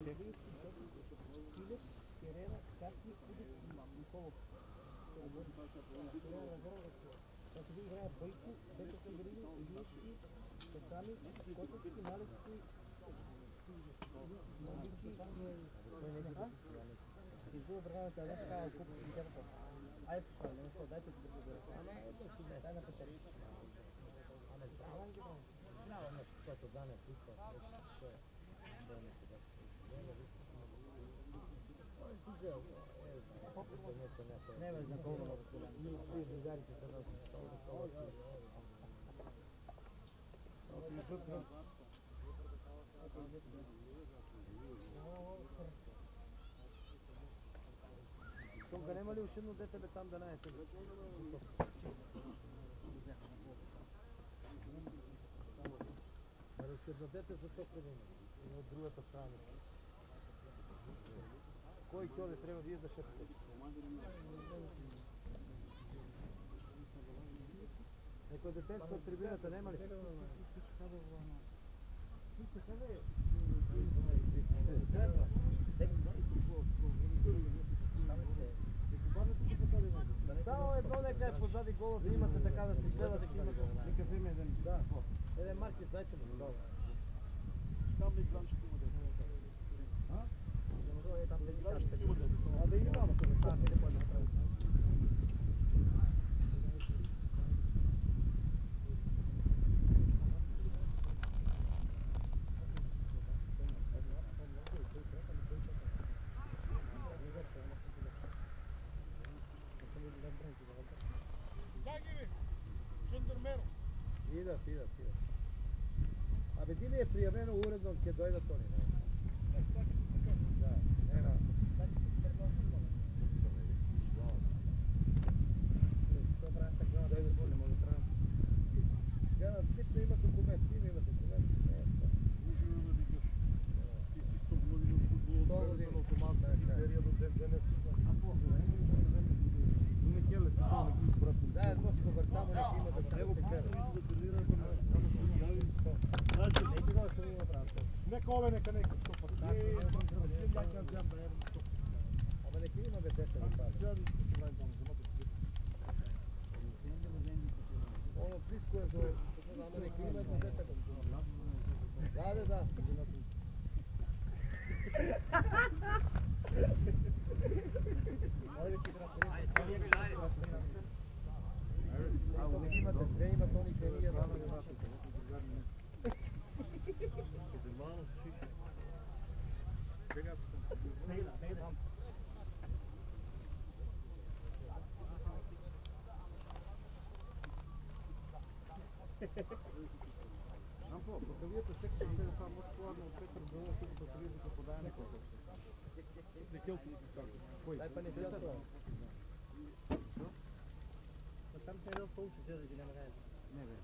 Филип, Терера, Каски, Кудик и Николов. Сега ви играе Бойко, Петър Северини, Илийски, Касами, Котовски, Малевски, Изгубя браната, не става куп и тяпа. Айде това, не се дайте да го дадете. Дай на Петър. Ама здраво ги браво. Здраво нещо, което да не пуска. Не бе, знакомо много голям. Ние другарите са на солоки. Тонка, нема ли ушедно дете бе там да не е тега? Али ушедно дете за тока да има. И от другата страна. Кой кой трябва вие да шепте? Некой дете са от трибуната, нема ли? Само едно нека е позади гола да имате така да се гледа, да имате. Нека вземе един. Да. Един маркет, дайте му. Там ли гранчето има деца? А? Там ли гранчето има деца? А да има, ама това става пили по-едно прави. Фида. Абе, ти ли е приявено уредно, ке дойда Тони? Да, ема. Гледам, типно има документ, ти има документ. Ти си 100 години в футбол, 100 години в Томаса, критерия до ДНС. Не хеле, ти това не ги брат. Да, едно с ковъртамо не има да се кара. Нека ове, нека стопа. Ама нека има бе дете да пада. Оно близко е до... Ама нека има едно дете да. Да. Ако не имате две, има Тони Кения, да не имате. Ампо, батавията сектор се е това Москва, но Петър Бълъв и батавията за подаяне колко. Декелки ги кажа. Дай па не Петър. Там се е рел получи, сега да ги няма гайда. Не бе.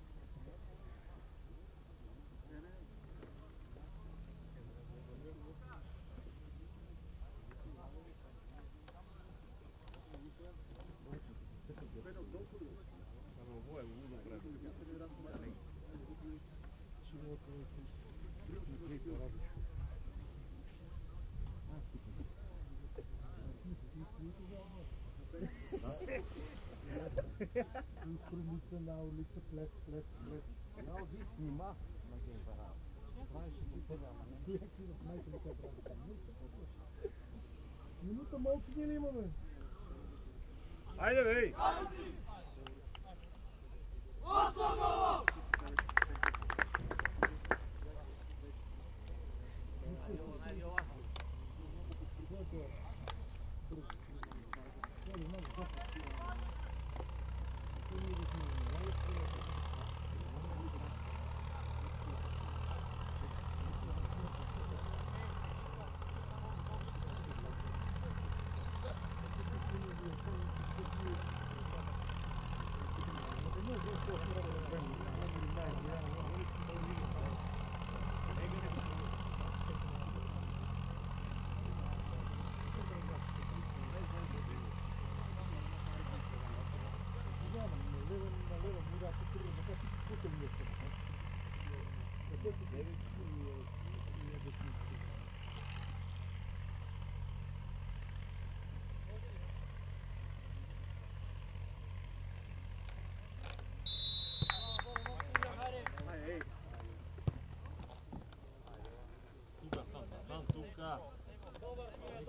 Улица на улица, плес. Я оди снима на гензара. Правиш и ти няма, не? Леки в майка ли как прави? Минута мълчание ли имаме? Айде бей! Останово!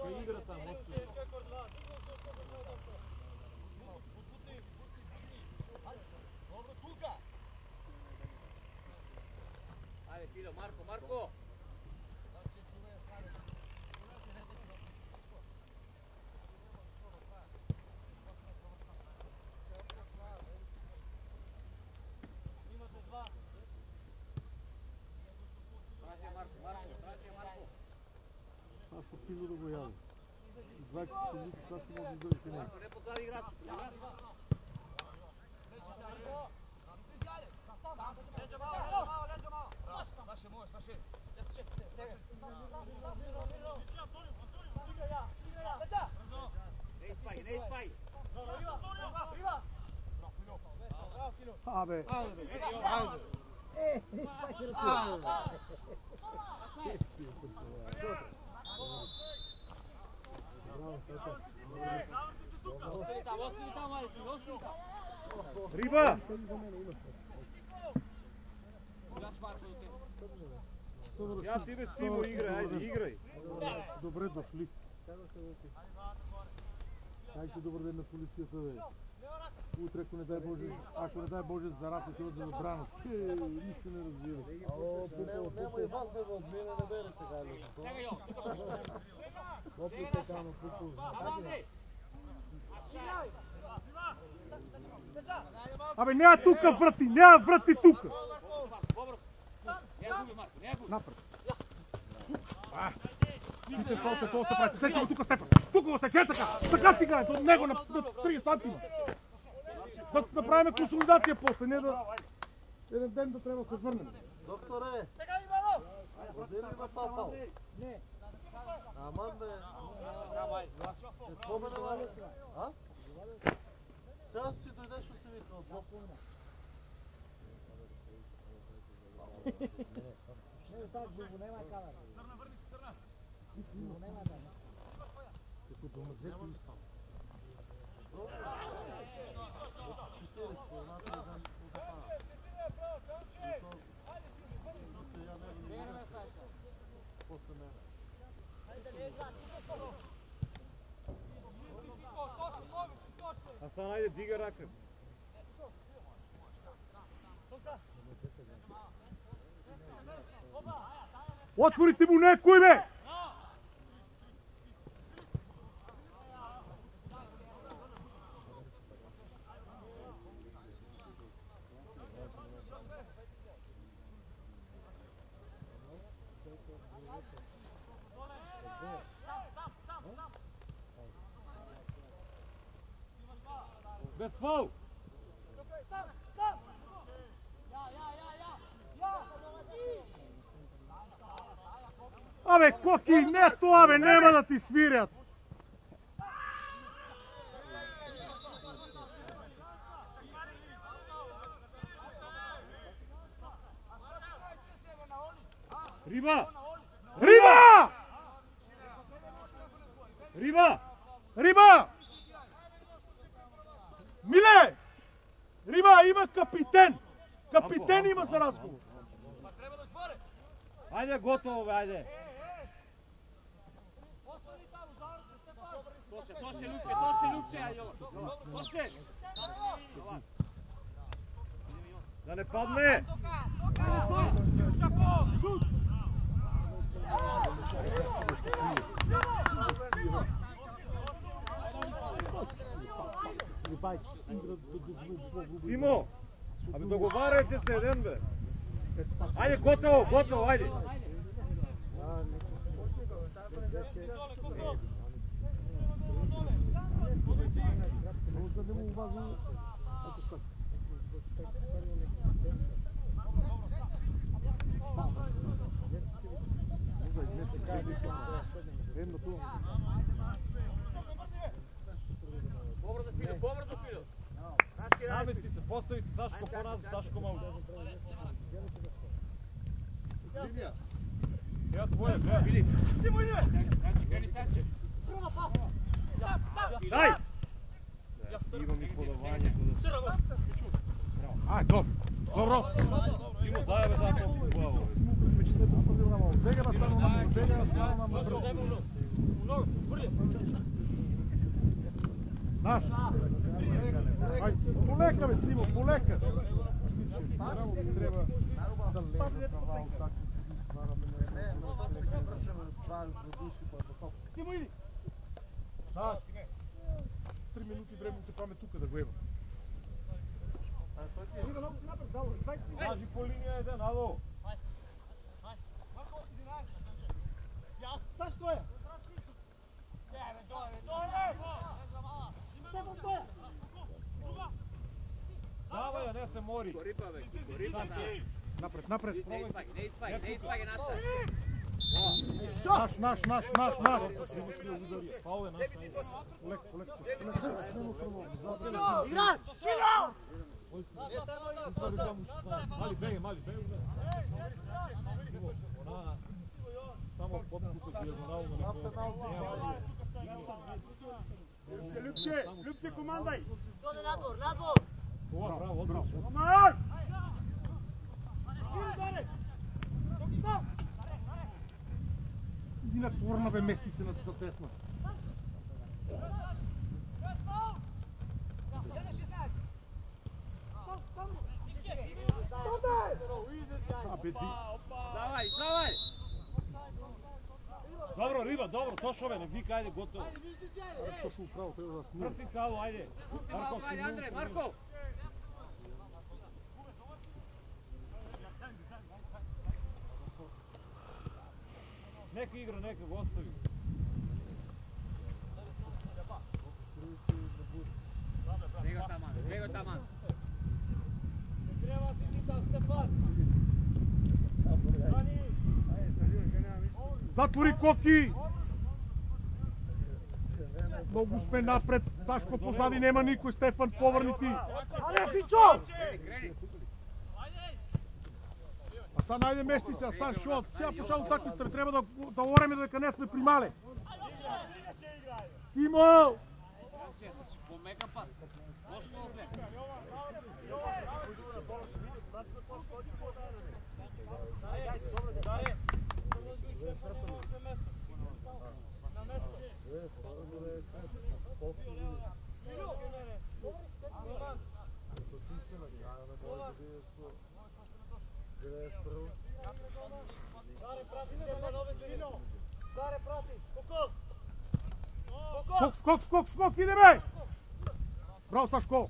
Нека игра там. Ajde, Tilo, Marko, Marko! Сашко пизо да го яде. Двайки се лики, Сашко може да бъде финал. Marko, ne pozdravi igraču, da? Saše, možeš, Saše. Ne ispaj, ne ispaj! Абе! Ostani tamo, Alisi, ostani tamo! Риба! Igrač Marko do tebe. Я тебе Симо играй, айде, играй. Добре дошли. Хайде, добър ден на полицията, бе. Утре, ако не дай Боже, зарад отиват да бранат. Нищо не разбира. Нема и вас да го отмина, не бере сега. Чакай, Йо, тук Опите там, Пупо. Андрей! Абе, няма тука врати, няма врати тука. Dobro! Ne gubi, Marko, ne gubi! Напред. Стите фалта, това се прави. Сече го тука Стефан. Тука го сече така. Така стигай до него на 3 сантима. Да направим консолидация после, не да... Един ден да трябва да се върнем. Докторе! Ходи ли на папал? Не! Аман бе! Какво ме навали? А? Сега си дойдеш от си вика от лоп. Не, так, го няма камера. Сърна, върни се, Сърна. Го няма камера. Като домазето изпам. Добре. 400, едната и ден отпада. Защото я не играш. После мен. Хасан, айде, дига рака. Отворите му некой, бе! Без фал! Абе, Коки, не това, бе, няма да ти свирят! Риба! Риба! Риба! Риба! Миле! Риба, има капитен! Капитен има за разговор! Айде, готово, бе, айде! Toše, Ljubče, ajde ovo! Toše! Да не падне! Симо! Абе, договаряйте се един, бе! Айде, готово, готово, айде! Побързо, Филио! Намести се, постави се Сашко по-назад, Сашко малко. Я твоя, бе! Филип! Крени Станче! Дай! Имам и подаването да... Ай, добро! Добро! Симо, дай бе, дай толкова глава, бе. Сега да стана на бързо. Naš. Ajde, poleka bе, Simo, poleka. Treba da leva prava u takvim stvarama. Ne, но само така връчаме два души по топ. Симо, иди! Naš. 3 минути време се паме тука да го има. Кажи по линия един, ало! Та що е? Давай, а не се мори! Риба, бе, риба, да. Напред, напред. Не изпай, наша. Наш. Пау е наш. Леко. Играч! Мали, бей! Само под-тука диагонално на това. Любче, командай! Надвор! Това, браво! Комар! Иди на корна, бе, мести се на затесна. Бе, ти. Давай! Dobro, Riba, dobro, tošo me, ne vika, ajde, gotovo. Точно право, трябва да смира. Vrti se, alo, ajde. Andrej, Marko! Neka igra, neka ga ostavi. Bego taman. Затвори Коки! Много сме напред. Сашко позади, няма никой. Стефан, повърни ти. Асан, найде мести се. Асан, шо? Сега пошал от такви страни. Трябва да лореме дека не сме примале. Симо! Помека пас. Лошо оглед. Скок, идеме! Браво, Сашко!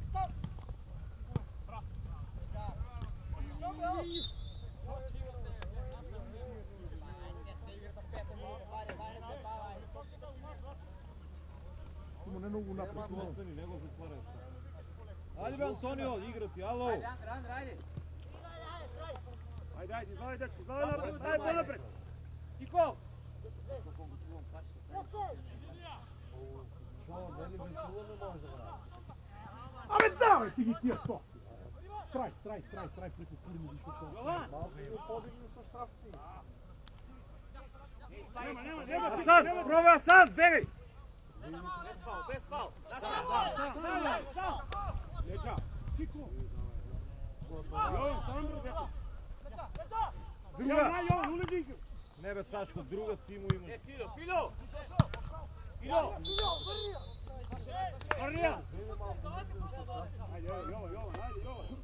Симо, не много напред. Остани, не го затваряй. Ajde be, Antonio, igrati, alo! Ajde. Ajde, znaj napred! Тико! Шо, нели вентила не може да граеш? Абе, давай ти ги тия токи! Трай, преко кулини, защото... Малко го подигни с штрафци. Асан, пробай Асан, бегай! Без фал! Леча! Тико! Друга! Не бе, Сашко, друга Симо има. Фило! Върния! Види малко медленно с штрафци.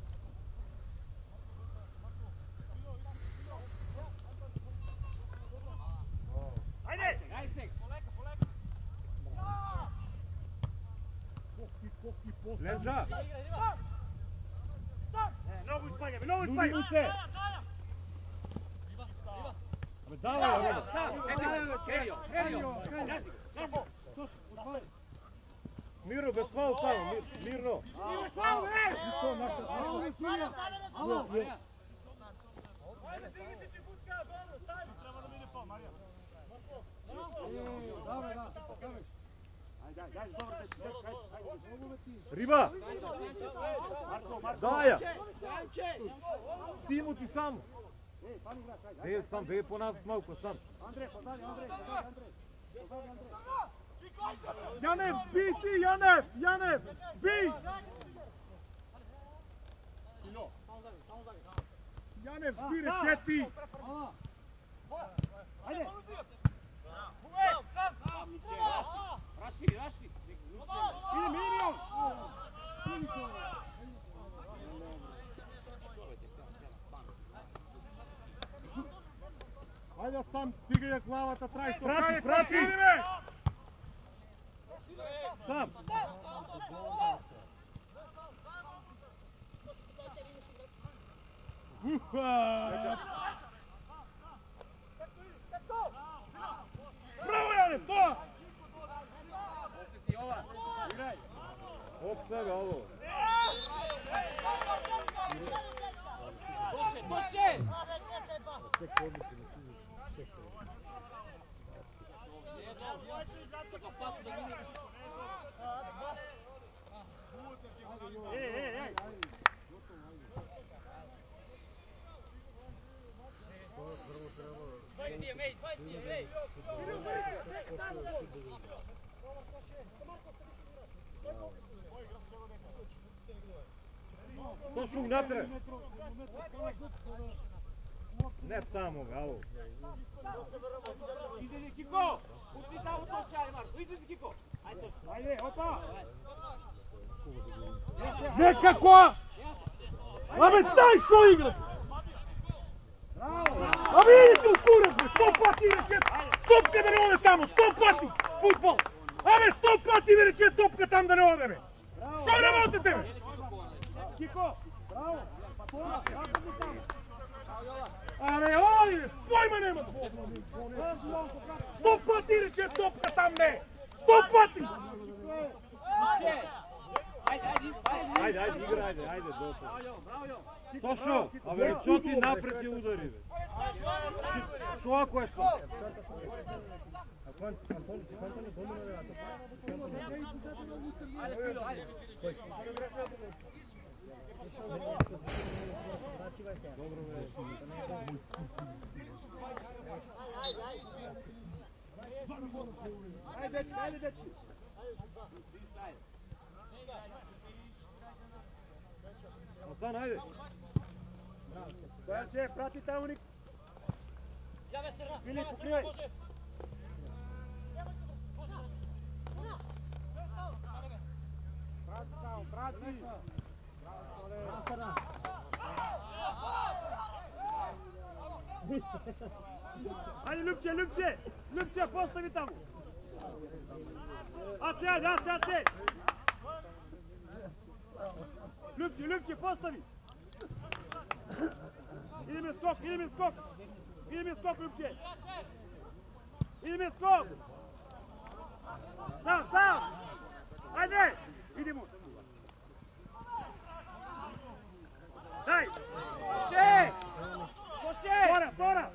Айде! Коки, пост! Лежа! Много изпагаме, Нуди му се! Абе, давай, Риба! Мирно, без фал само, мирно! Риба! Давай я! Симо ти сам! Беги по нас малко, сам! Янев, сби ти, Янев! Сби! Янев, сби, рече ти! главата трај, што Прати, прати! идеме! Сам! Браво, Јане, тоа! Опет и ова. Играј. Оп себе, ало! Доше, доше! Како пас да мине. Ей! Точно внатре! Не тамо, бе, ало! Излези Кико! Утни таму Тоше, ајде Марко, излези Кико! Ајде Тоше. Ајде, опа! Некако! Абе, дай шо играш! Абе, идите у курец, бе! 100 пати рече! Топка да не оде тамо! 100 пати! Футбол! Абе, 100 пати ви рече топка там да не оде, бе! Шо работите, бе? Кико! Браво! Абе, оди, бе! Појма нема! 100 пати рече топка там не! 100 пати! Ајде, играј, ајде, допо! Браво, браво! Тошо, абе, речо ти напред ја удари, бе! Шо ако е са? Ајде, Фило, ајде! Добро, бе! Ајде, дечки! Асан, ајде! Дојаќе, прати таму ник! Филип, покривај! Прати таму, прати! Ајде, Любче, постави таму! Аце! Любче, постави! Идеме скок, Любче! Идеме скок! Сам! Ајде! Идемо! Дај! Тоше! Тора!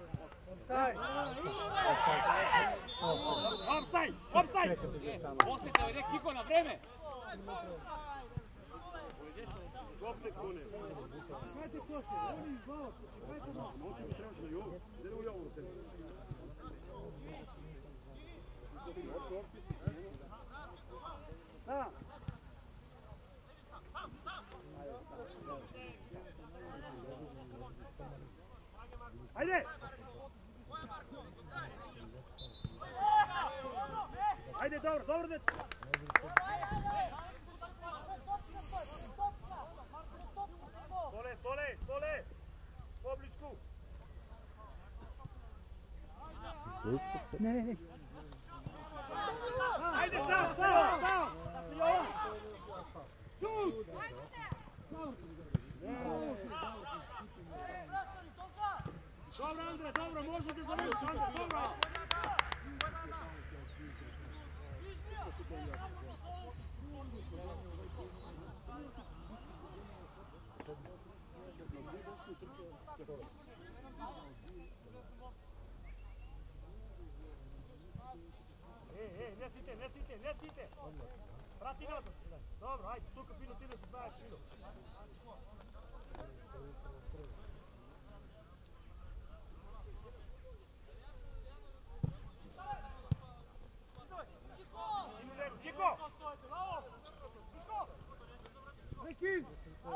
Опстај! После дојде Кико на време! Чекајте Тоше, они избават, чекајте малко. Моето ми трябваше на Јово. Иде ли у Јово се? Да. Ајде! Ајде, добро, дечко! Столе! Поблиску! Не. Ајде, сам! Шут! Добро, Андре, добро, може да завршиш, Андре, добро! Не сите! Прати назад! Добро, ајде, тука Фило, ти да се знаеш, Фило. Кико! Рекин!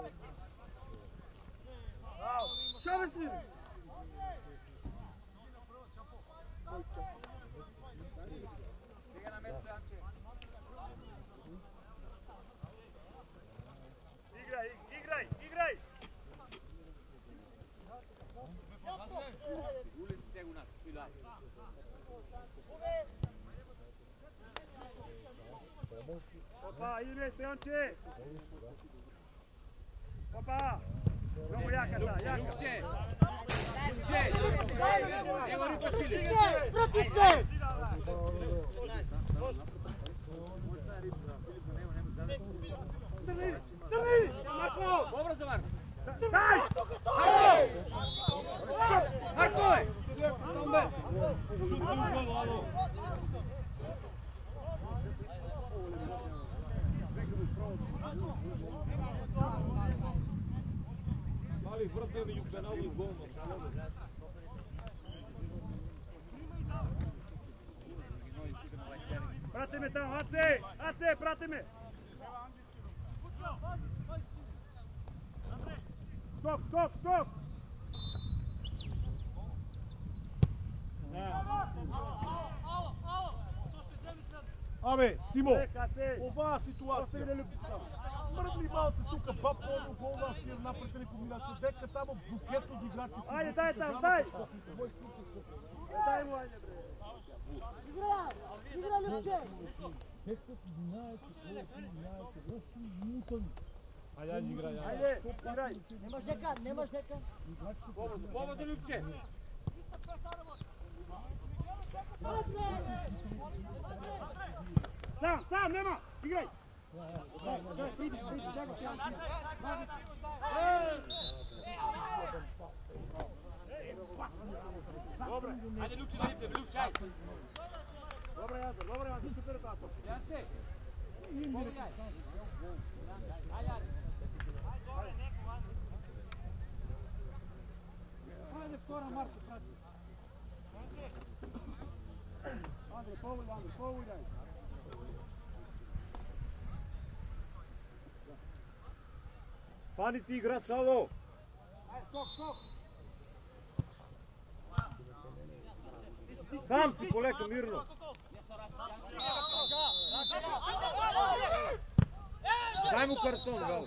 Шо бе си? Сега на место, Јанче. Играј! Улици сега у нас, Фило. Opa, ide, Stojanče! Opa! Mnogo jaka ta, jaka! Ljubče! Ljubče! Evo ruka šili! Vrati se! Crni! Marko! Obrazo Marko! Daj! Marko je! Mali vrte među penalu i golom. Prati me tamo, Ace! Ace, prati me! Stop, stop, stop! Абе, Симо, ова ситуација мрдли малце тука, баб оно голна си напред комбинација, дека тамо букет од играчи. Ајде, дай там, дай! Дай му, ајде, бре! Игра, Любче! 10, 11, 8 минути. Ајде, играј, Ајде, играј! Немаш дека? Поводу Ljubče! Сам, нема! Играј! Приди, дай го ти. Добре! Ajde Ljubče da lipe, Ljubče, ajde! Добре, Јазор, супер е таа топка. Janče! Pogledaj! Ajde, ajde! Ајде, скоро, Марко, прати. Андре, повојај. Фани ти играч, ало! Ајде, скок! Сам си, полека, мирно! Дай му картон, гал!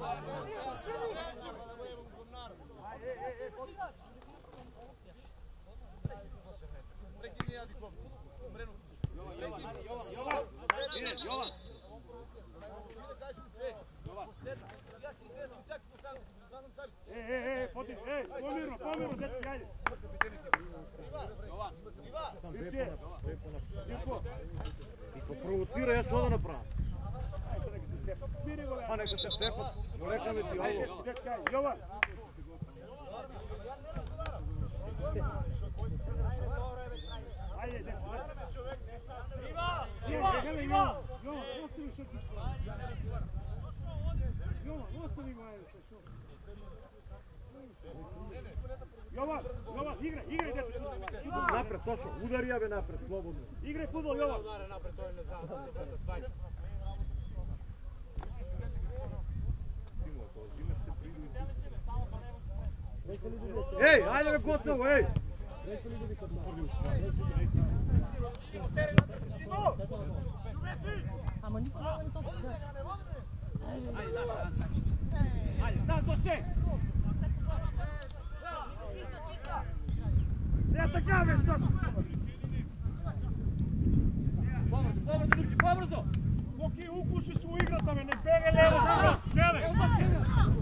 Jovan! Поти, помирно, дечки, ајде. Сам Ljubče. препо на што. Јуко. И ко провоцира, ја што да направам? Ајде, нека се степат. Спири го, бе. А нека се степат, полека ме ти, ало! Дечки, ајде, Јован. Ајде, дечки, Јован, остави шутиш. Јован, остави го, ајде, се шо. Јован, играј, дечки. Напред, точно, удари ја бе напред, слободно. Играј фудбал, Јован. Еј, ајде бе готово, еј! Ама никој не тоа. Ajde, naša! Ajde, znam to še! Не така, бе, што? Pobrzo, Ljubče, pobrzo! Коки укуши се у играта, бе, не бега лево, скрос, гледај! Evo to še!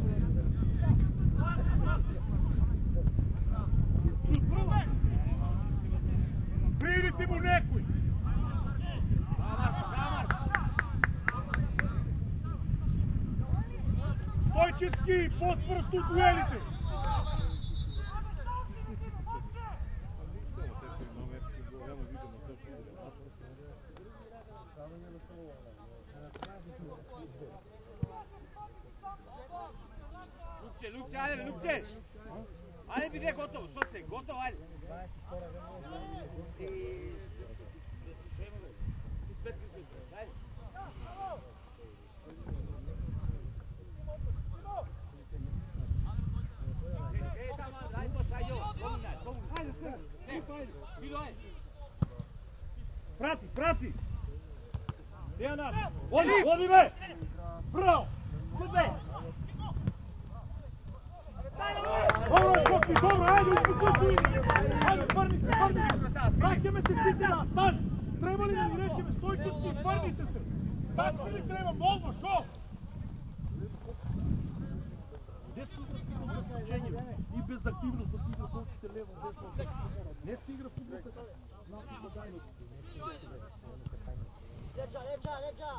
Шут прво! Приди ти му некој! Стојчевски, подсврст у дуелите! Ljubče, ajde, Ljubče! Ajde bi gdje gotovo, što se, gotovo, ajde! Прати! Gdje je naš? Води бе! Браво! Шут бе! Добро, Коки, добро, айде, успокой се. Айде, върни се. Вращаме се си сега, стан. Трябва ли да ни речеме стойчески, върните се. Так се ли трябва, молва, шо? Не се игра футбол без движение и без активност от игра, колките лево. Не се игра футбол така. Леджа!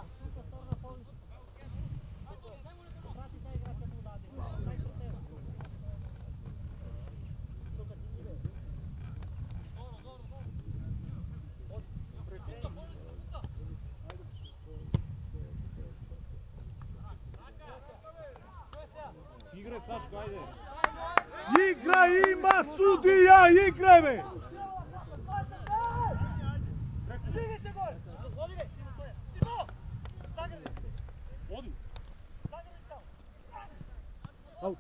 Играй, Сашко, айде! Игра има судия, играй бе! Води! Аут!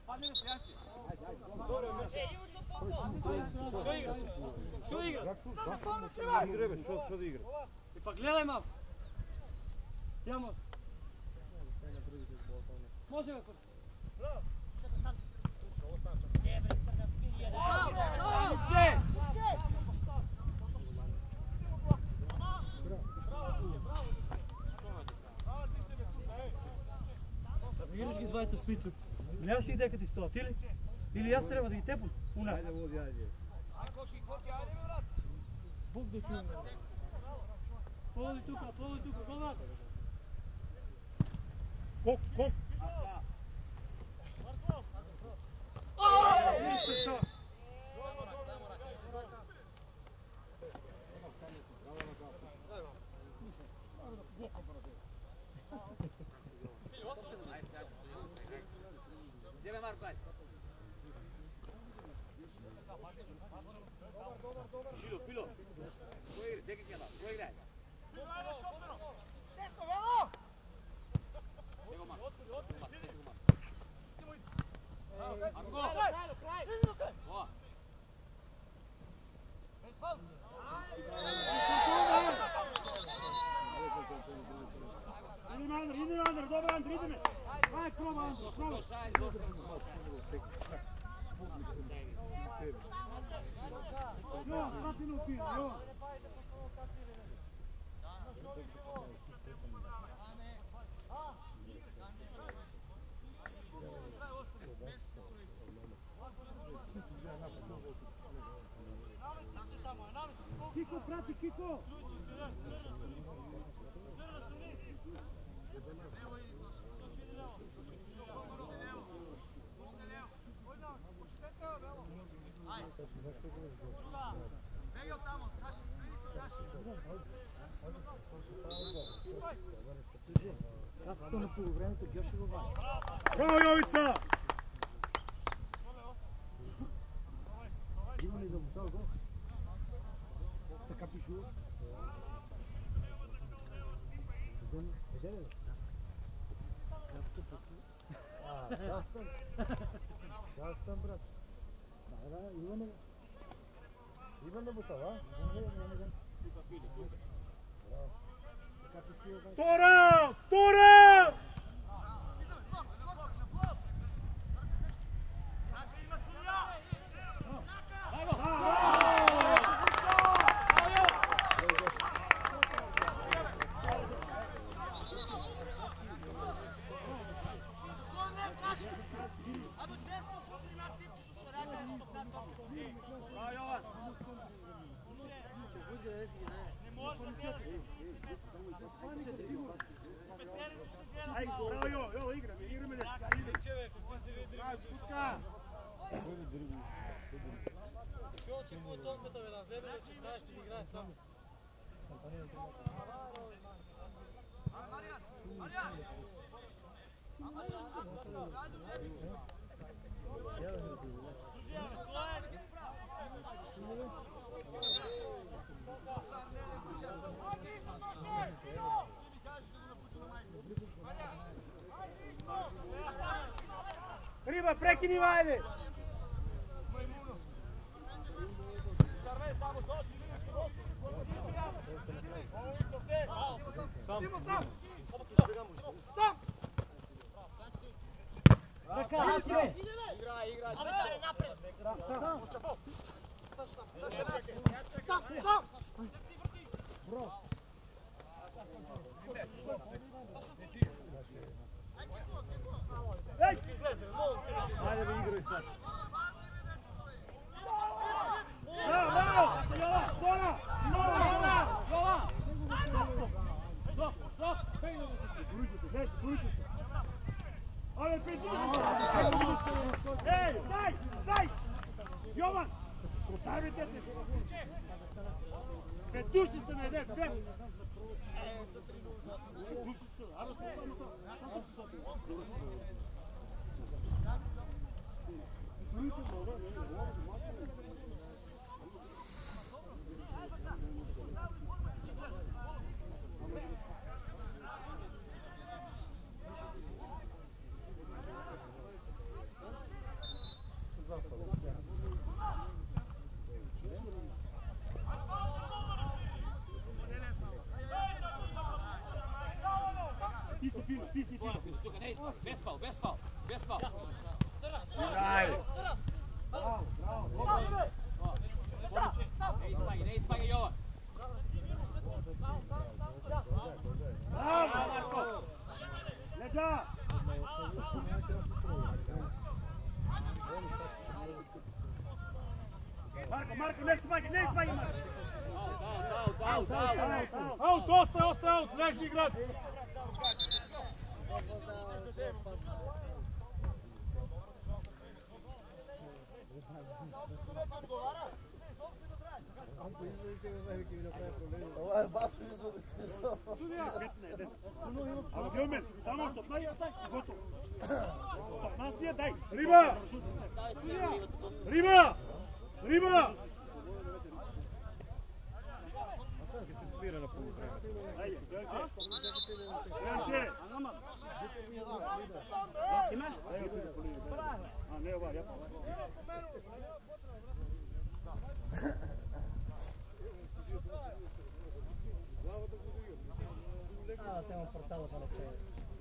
Що игра? Играй, бе, що да игра? И па гледай малко. Тямо. Може бе. Че! Виждаш ги двайца шпицу. Нямаш ли идея къде стоят, или? Или аз трябва да ги тепам? У нас. Бог да чуем. Положи тука, гола! Скок! Нищо шо! Вземе Марко, айде. Пило. Проиграй, дека ќе дам, проиграй. Него Марко. О! Иди, Андр, добре, Андр, идеме. Ай, проба, Андр, проба. Йо, прати на опира, йо. Кико, прати, Кико! Както на полувремето Гьоше го вади. Браво, Йовица! Има ли да му става гол? Така пишу. Еде ли? Частен, брат. Да, Иване. Иване бутава, а? Втора! Йо, играме днеска. Ще очекува тонката бе да вземе, че знаеш си да играе сам. Риба, прекини, вайде! Така, аз бе! Ajde vi igraj sad. Ale Ej, daj! Jovan! Stavite se! Dušti ste me, ne! Dušti ste, ajmo Ti si fino. Bez pal. Igraj! Ne ispanje Jovan. Bravo, Marko! Leđa! Marko, ne smagi Marko! Aut, ostaje aut, ležni igrati. Ова е бачо изводите. Ама Геомен, само стоп нас и готово. Стоп нас и дай. Риба! Спира на полувреме. Ајде, Ганче! Киме? А, не ова, ја па. Temo portalo para ustedes.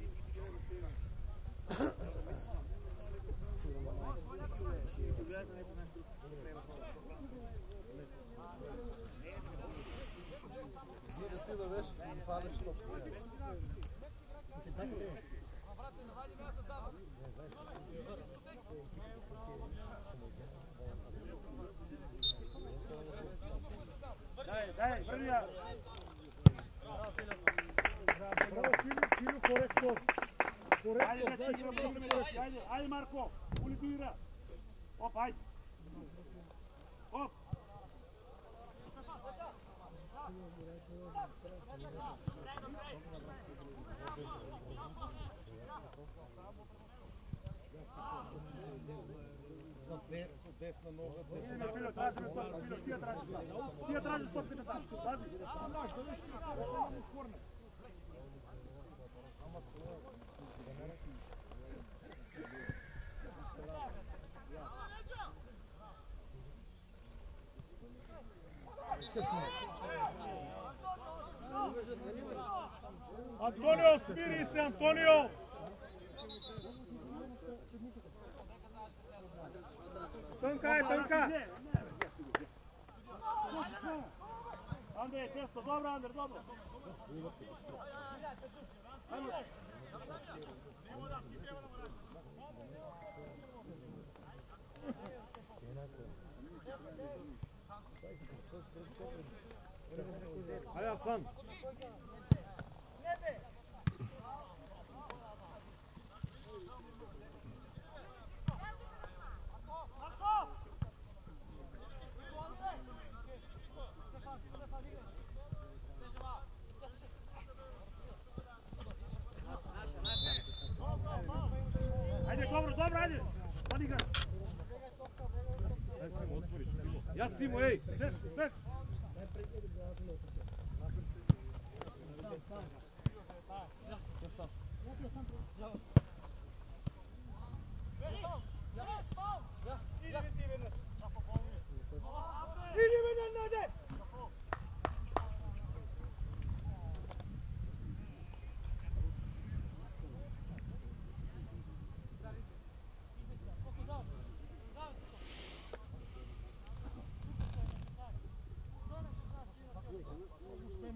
Зига ти да беше, ти ги фанеш топка. Дай, врня! Кило коректно. Ajde Marko, ulicu igra. Op, ajde. Op. За десна нога, Тия тражиш топката там. Пази. Антонио, смири се, Антонио! Тънка! Андре, тесто, добро, Андре, добро. Ajde, Aslan. Ajde, dobro, ajde. Odigraj. Ajde, Simo, otvoriš, Simo. Ja, Simo, ej! Cest.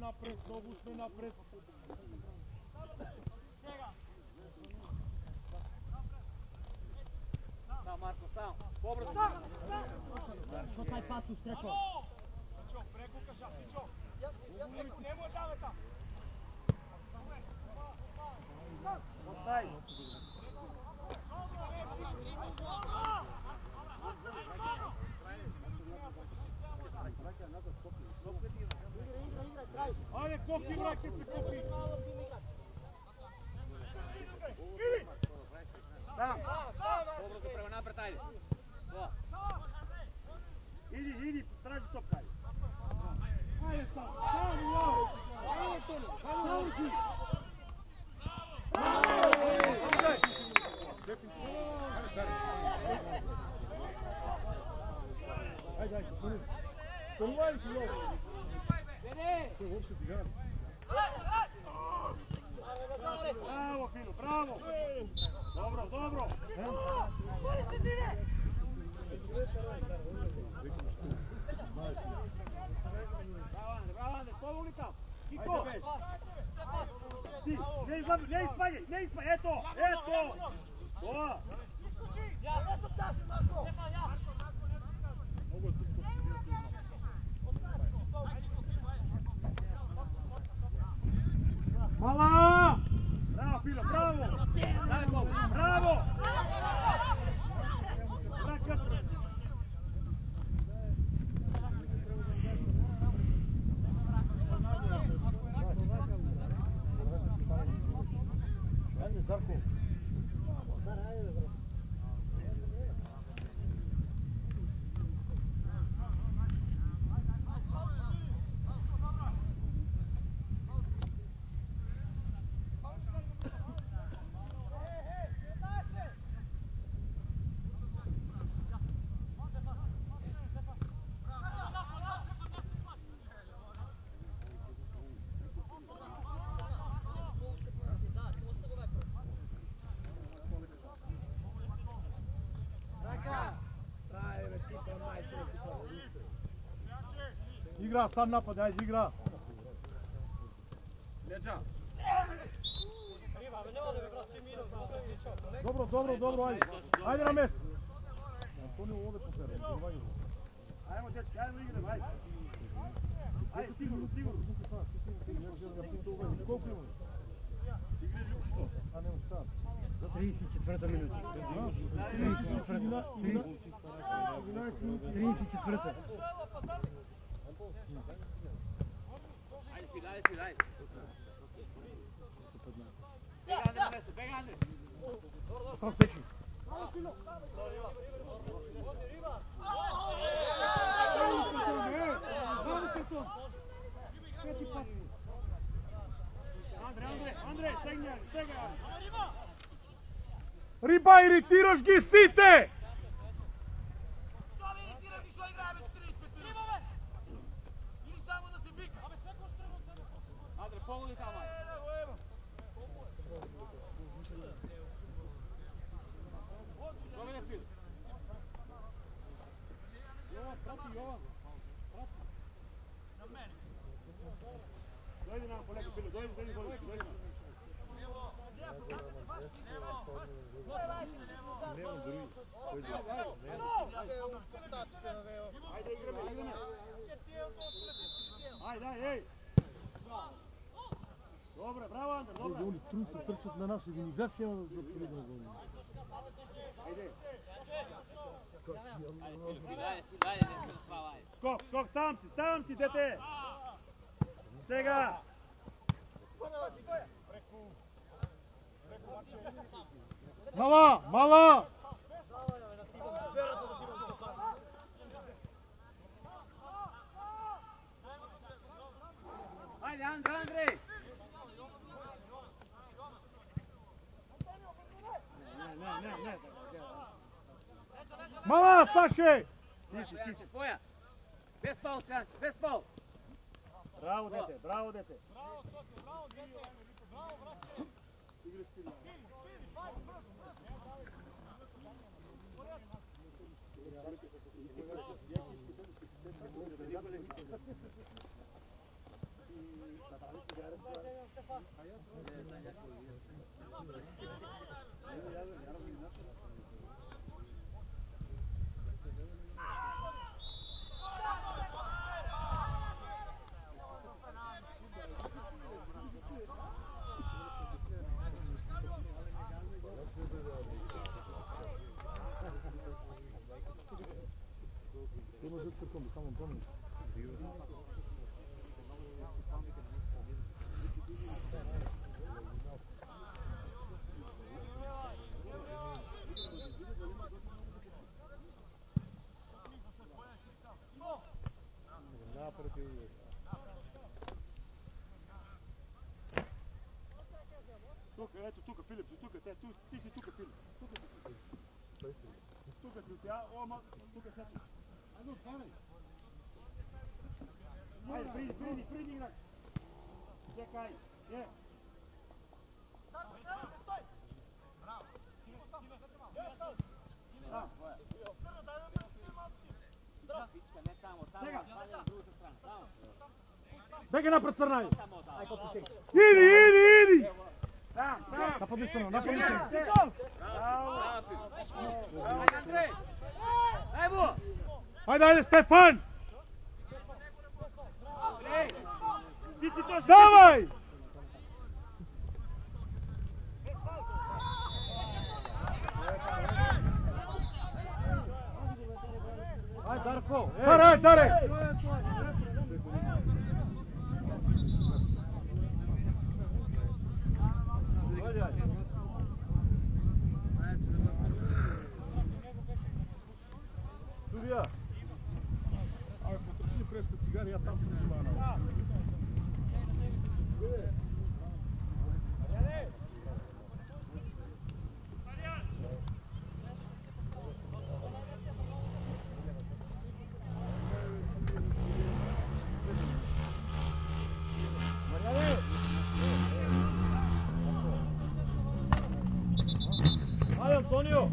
напред, много сме напред. Сам, Марко, сам. Побрзо. Що taj pas ustrekao? Офсайд. Ajde, kopi, vrake se, kopi. Сам. Побрзо према напред, ajde. To. Idi, traži topka. Ajde sam, wow. Ajde Toni, završi. Ajde, Toni, ti ovo. Što je uopšte ti gani? Bravo, Filo, bravo! Dobro! Bravo, Andrej, pomogli tamo. Kiko! Ti, ne ispaljaj, eto! To! Mogu je tu poštivijeti. Mala! Bravo, Filo, bravo! Daj, Bobo. Bravo! Igra, sam napad, ajde, igra. Leđa. Dobro, ajde. Ajde na mjesto. Antonio ovdje pokere. Ajmo, dečki, ajmo igramo, ajde. Ajde, sigurno. Koliko imamo? Igraš što? A nema šta. 34 minuta. 34. Ajde, Fil, ajde. Bega, Andrej, na mjesto, bega, Andrej. Sam seči. Andrej, stegni. Riba, iritiraš ги сите! Що ви иритирате, що играем 45 минути? Или само да се вика? Andrej, pomogli tamo, ajde. Što vede, Fil? Jovan. Dojdi nam kolega Filo, dojdi nam. Ajde, igrame. Ajde, ej. Dobre, bravo, Andar, dobro. Oni trunci trčat na naše igrače, ono da prijedno govorim. Ajde. Ajde, ne se spava, ajde. Skok, sam si, dete. Сега. Мала! Ajde, Andrej! Не. Мала, Саше! Тише, твоя! Без фаул, Странче, без фаул! Браво, дете! Тука, ето тука, Филип, тука, ти си тука, Филип. Тука си тя, ома, тука сече. Айде, отваряй. Айде, приди, играч. Чекай, е. Беги напред, Сърнай! Иди! Нападни се, нападни се! Хайде, Стефан! Давай! Айде, Дарко! Даре! Судия! Абе, потърси ли преска цигари, я там съм това. Ай, Антонио!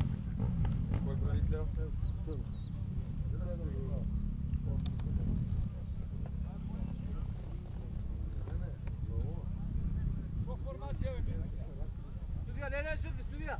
Судия, не шутки, судия!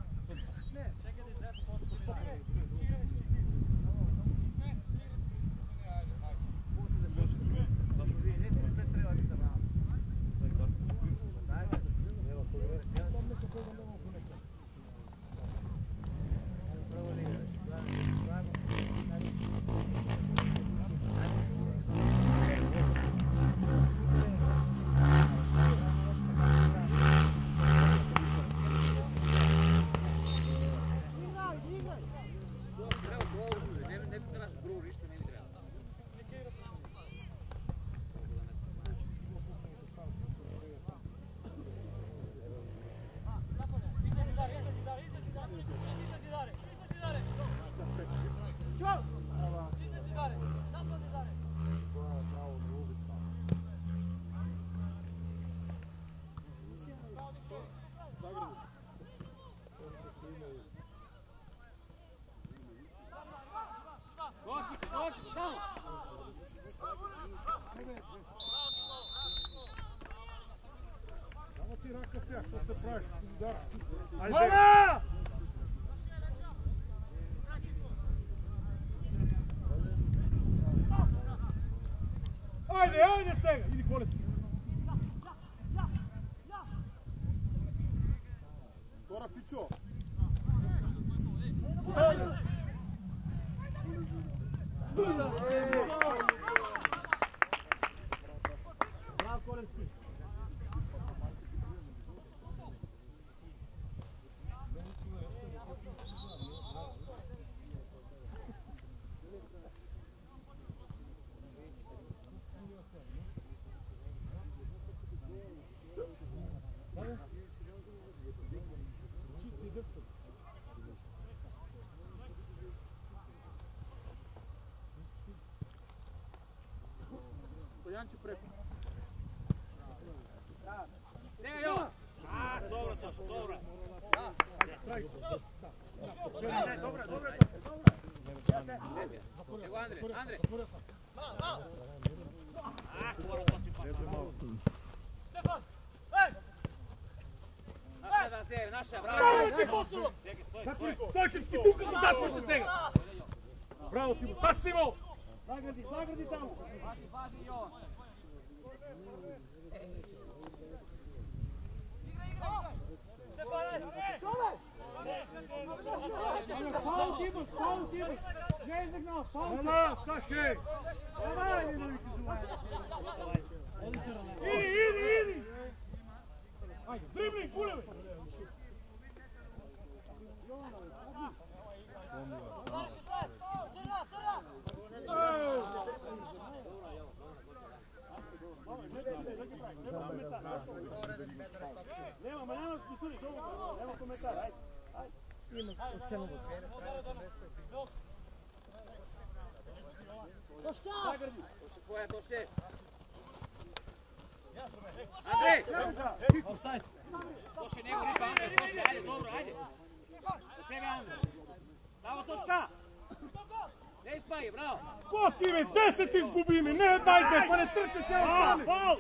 Рака сега, какво се прави? Айде! Айде сега! Иди колеси! Тора, Фичо! Браво, Колевски! Стоянче преко. Не, йо! Добре, Сашо, добре. Добре. Ево, Андре. Хубаво точи паса. наша, Браво браво! ти, Косово! Затвори, Стойчевски, тук го затворите сега! Браво, Симо! Стас, Симо! Загради там! Пази, Йован! Фаул ти имаш, фаул ти имаш! Не е загнал, фаул ти! Ама, Саше! Давай, не да ви желая! Иди! Айде, дрибли, гулеве! Nema, ma nema спосуди, nema коментар, ajde. Има оценено. Загради! Тоше, твоя, Тоше! Андрей! Офсайд! Тоше, него рипа, Андрей, Тоше, ajde, dobro, ajde! До тебе, Андрей! Дава точка! Не изпаги, браво! Ко ти, бе? 10 изгуби ми, не една и две, па не тръча се от Фаул!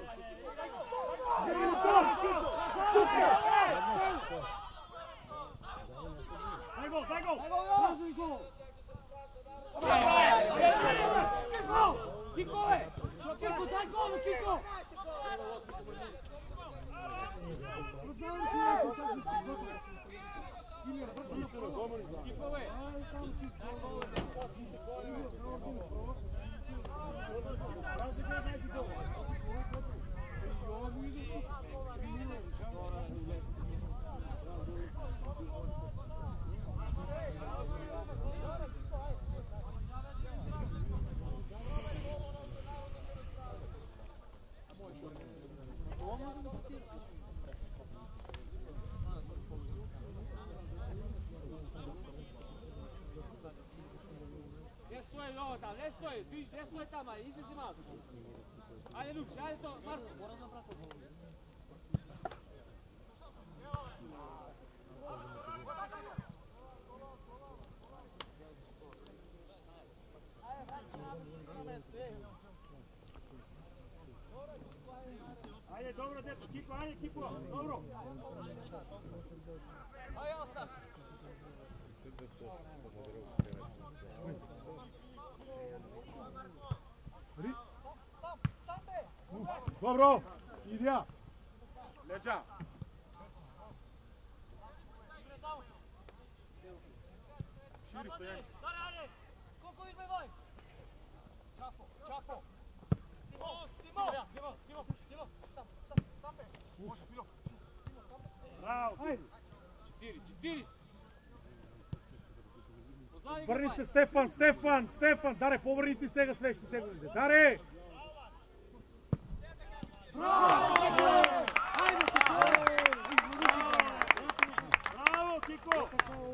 Дай гол, дай гол! Бързо гол! Кико, бе! Кико, дай гол, Кико! Кико, бе! Не стой, виж, не стой там, излези малко. Айде, Люк, айде то, Марко. Ajde, dobro, dete, Kiko, ajde, Kiko, dobro. Ajde, Saša. Dobro, idija. Leđa. Širi Stojanče. Koliko izme voj? Čapo, Čapo. Simo. Bravo, ajde. 4. Върни се, Стефан! Даре, повърни ти сега свещи сегодите. Даре! Браво, Кико!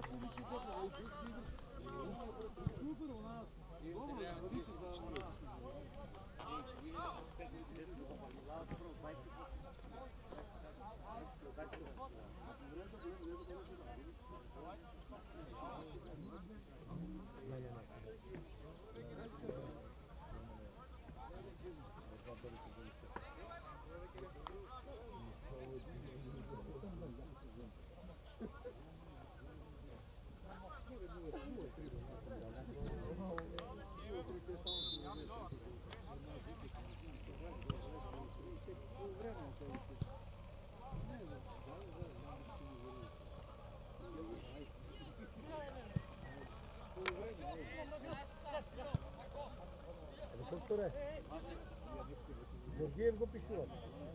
Доктore, Георгиев го пишува.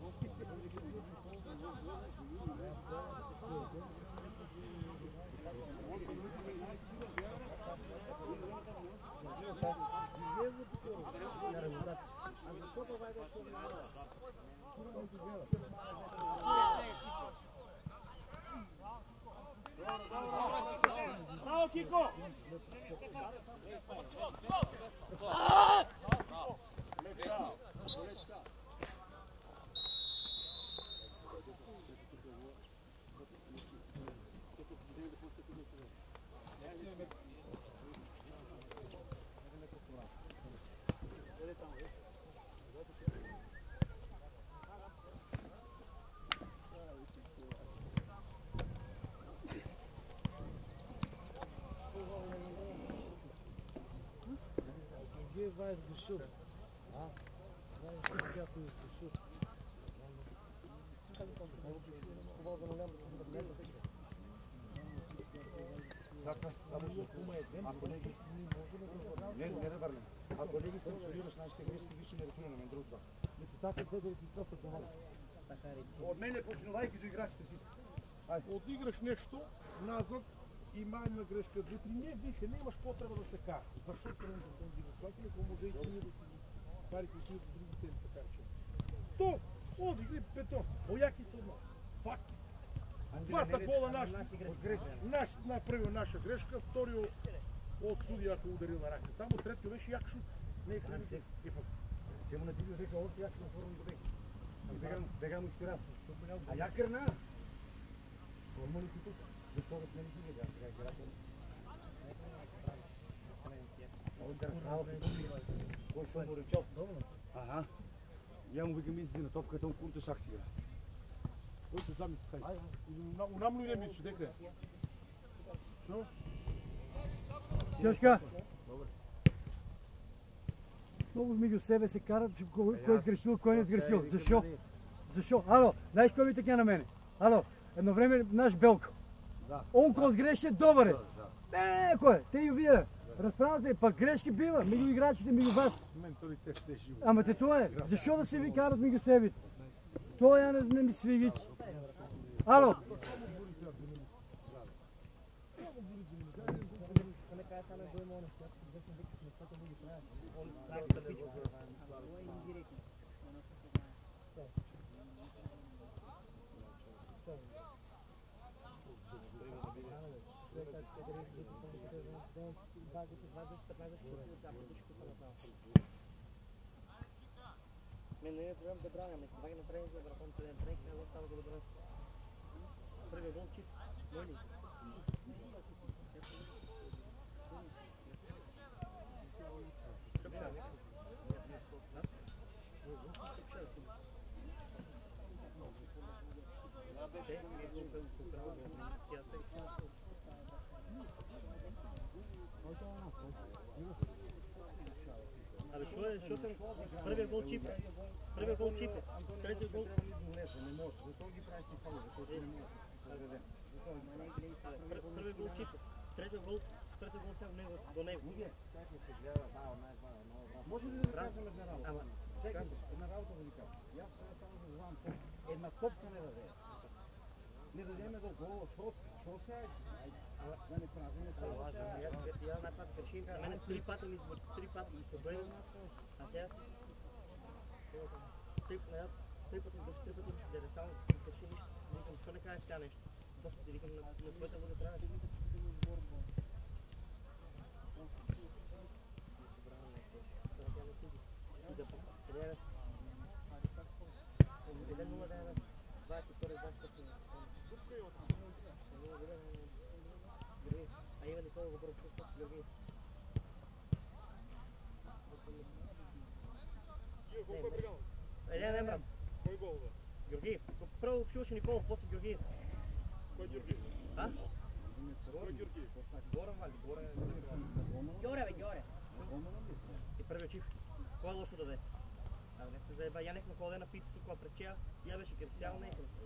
Браво, Кико! това е сгрешил. Знаеш, че сега съм сгрешил. Хубаво да налям, да гледам. Ако не да върнем. Ако не ги санкционираш нашите грешки, виж, не речуна на мен друг това. От мене починувайки до играчите си. Одиграш нещо назад и майна грешка. Не, виха, нямаш потреба да се кара. Защо тренираш да ги възплати, ако може и ние да си карите и от други цели, така че. То, одигри пето, бояки са от нас. Факт. Двата гола наш направил наша грешка, вторият от судия, ако ударил на рака. Там от третия беше як шут. Не е храни се. Чему на ти река, още аз ще отворим до бега. Бега му ще раз. А я кърна. Нормално ти тук. Защо да сме не ти бега? Сега играта. Много се разправя в публика. Кой ще му речал? Ага. Я му викам излези на топката, он курта шах си игра. Който задница сай. Унамно не мислиш, дека е. Що? Чашка! Много между себе се карат, кой е сгрешил, кой не е сгрешил. Защо? Защо? Ало, знаеш кой ми така на мене? Ало, едно време наш Белко. Он кой сгреше, добър е. Кой? Те и вие. Разправя се, пък грешки бива, между играчите, между вас. Менталитет се е живо. Ама те това е. Защо да се ви карат между себе? Той я не ми свигич. Ало! Мен не е проблем да браня, ами това ги направим за върхом тъден трек, не остава да го браня. Първият гол чист, мой ли? Абе, що съм първият гол чип? Първият гол чип. Третият гол... Не може, защо ги правиш на фалове, защото не може. Първият гол чип. Третият гол сега до него. Всяка се гледа, може ли да кажем една работа? Една работа да ви кажа. Аз трябва само да знам една топка не даде. Не дадеме до гола, що сега? Да не правим не се. Я напад качи, на мене три пъти ми се обрели, а сега три пъти ми се даде, само качи нищо. Викам, защо не кажеш сега нещо? Викам, на своята вода трябва да не брам. Кой гол бе? Георгиев. Първо Пшуш Николов, после Георгиев. Кой Георгиев? А? Кой Георгиев? Горе, Вали, горе. Георгия, бе, Георгия. И първият чиф. Кой е лошо да даде? Не се заеба, я нехме хода на пицата, кога пречея, я беше крещял, не е крещял.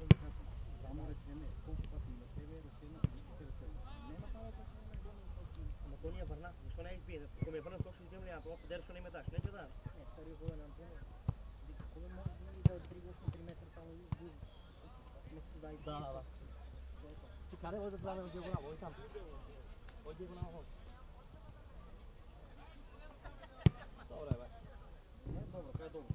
Ама то ни я върна, защо не я избие? Ако ми я върна, то ще идем ли, а просто защо не ме даш? Не те даш. Не, стари гол е на Антонио. Кога може да е 3 метра само и близо. Да. Ти къде бъде да правим в диагонал? Ой там. Ой диагонал. Добре, бе. Добре, това е добре.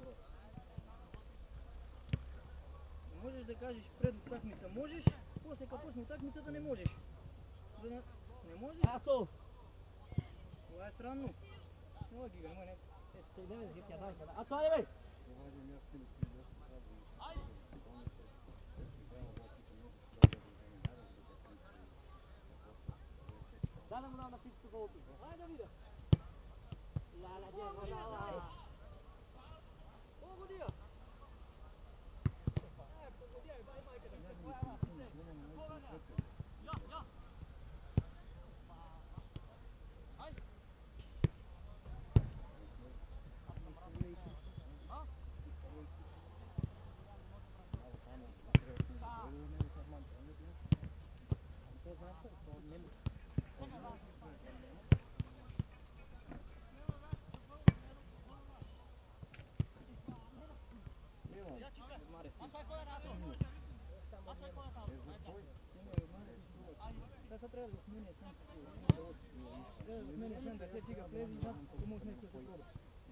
Можеш да кажеш пред уtakmica можеш, после като почне utakmicата не можеш. Не можеш? Ато! Това е странно. Това ги има не. Се идеме с гифтия дай kada. Ато, айде бе! Да му дам на пицата голото. Айде да видя. Ляля, диагонала. Погодия! Сега трябва да сменя сам. Трябва да сменя сам, да се чика влезе и да може нещо да се хода.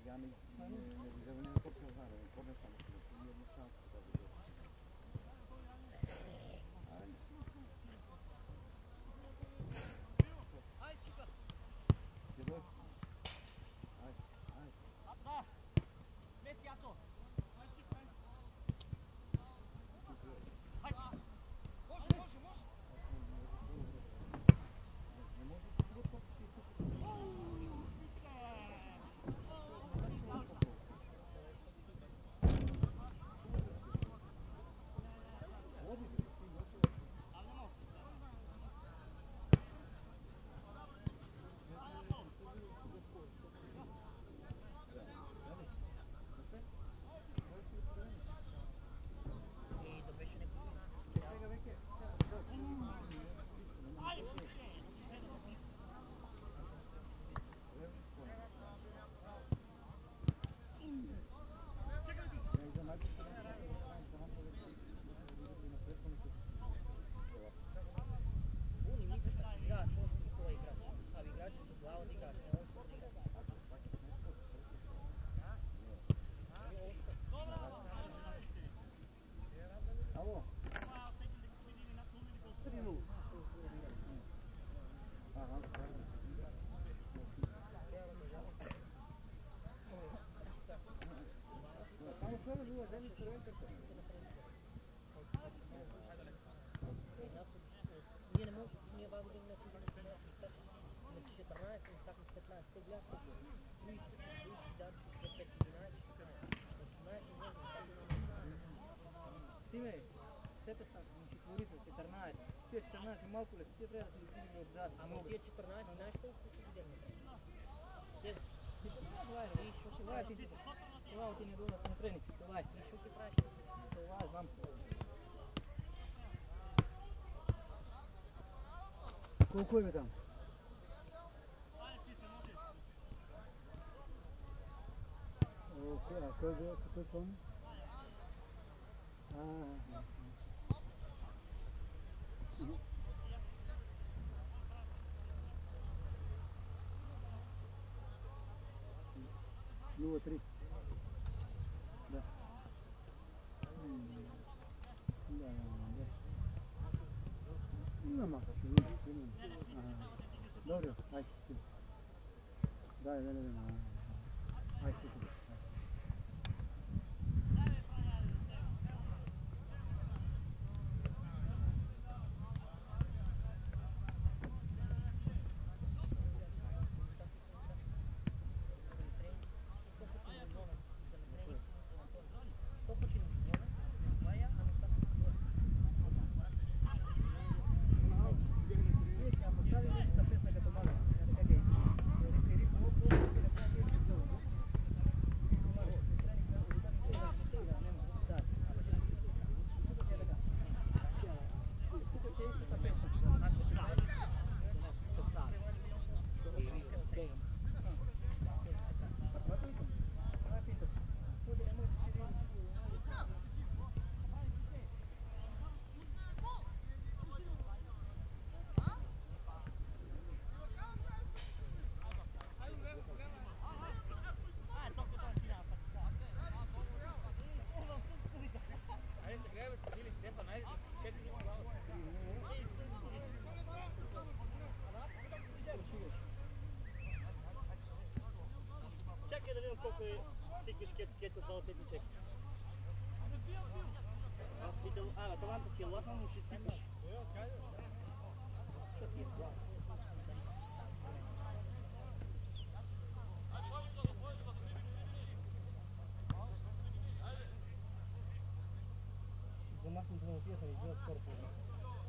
Симе, те са четворица, 14. Тия 14 малко ли? Тия трябва да се изгубили отзад. Ама тия 14, знаеш колко са видели? 7. Това е ти. Това отине долу на тренинг. Това е. И шо ти правиш? Това е, знам. Колко е там? Окей, а кой гледа се той слон? Нула 3. Да. Да. Няма. Добре, айде си. Дай. Айде си. Чакай да видим колко е тикаш кецът долу тетичек. Аз видел, на таланта си е лапа, но ще тикаш. За масното на отия съм изгледал скоро по време.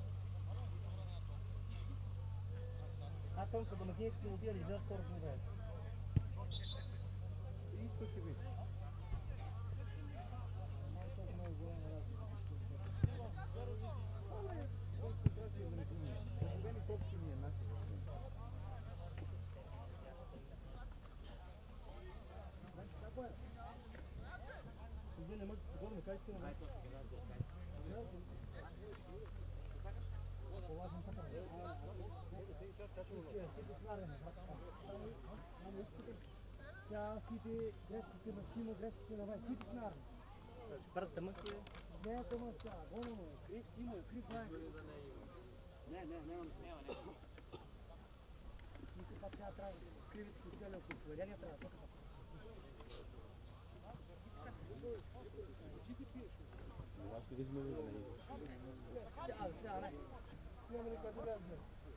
Тонка до магниек си отия да изгледал скоро по време. Isto će biti. Не можете да говорим, как си на полазен пътър. Всички сварене. Тя всички грешките на Симо, грешките на Вай, всички сварене. Първата тъмък е... Не е тъмък тя, гономо е, крив Симо е, крив Вай. Няма. Мисля, пак тя трябва кривите по целия си поведение, трябва да съката. Сега, не. Няма никъде да влезе.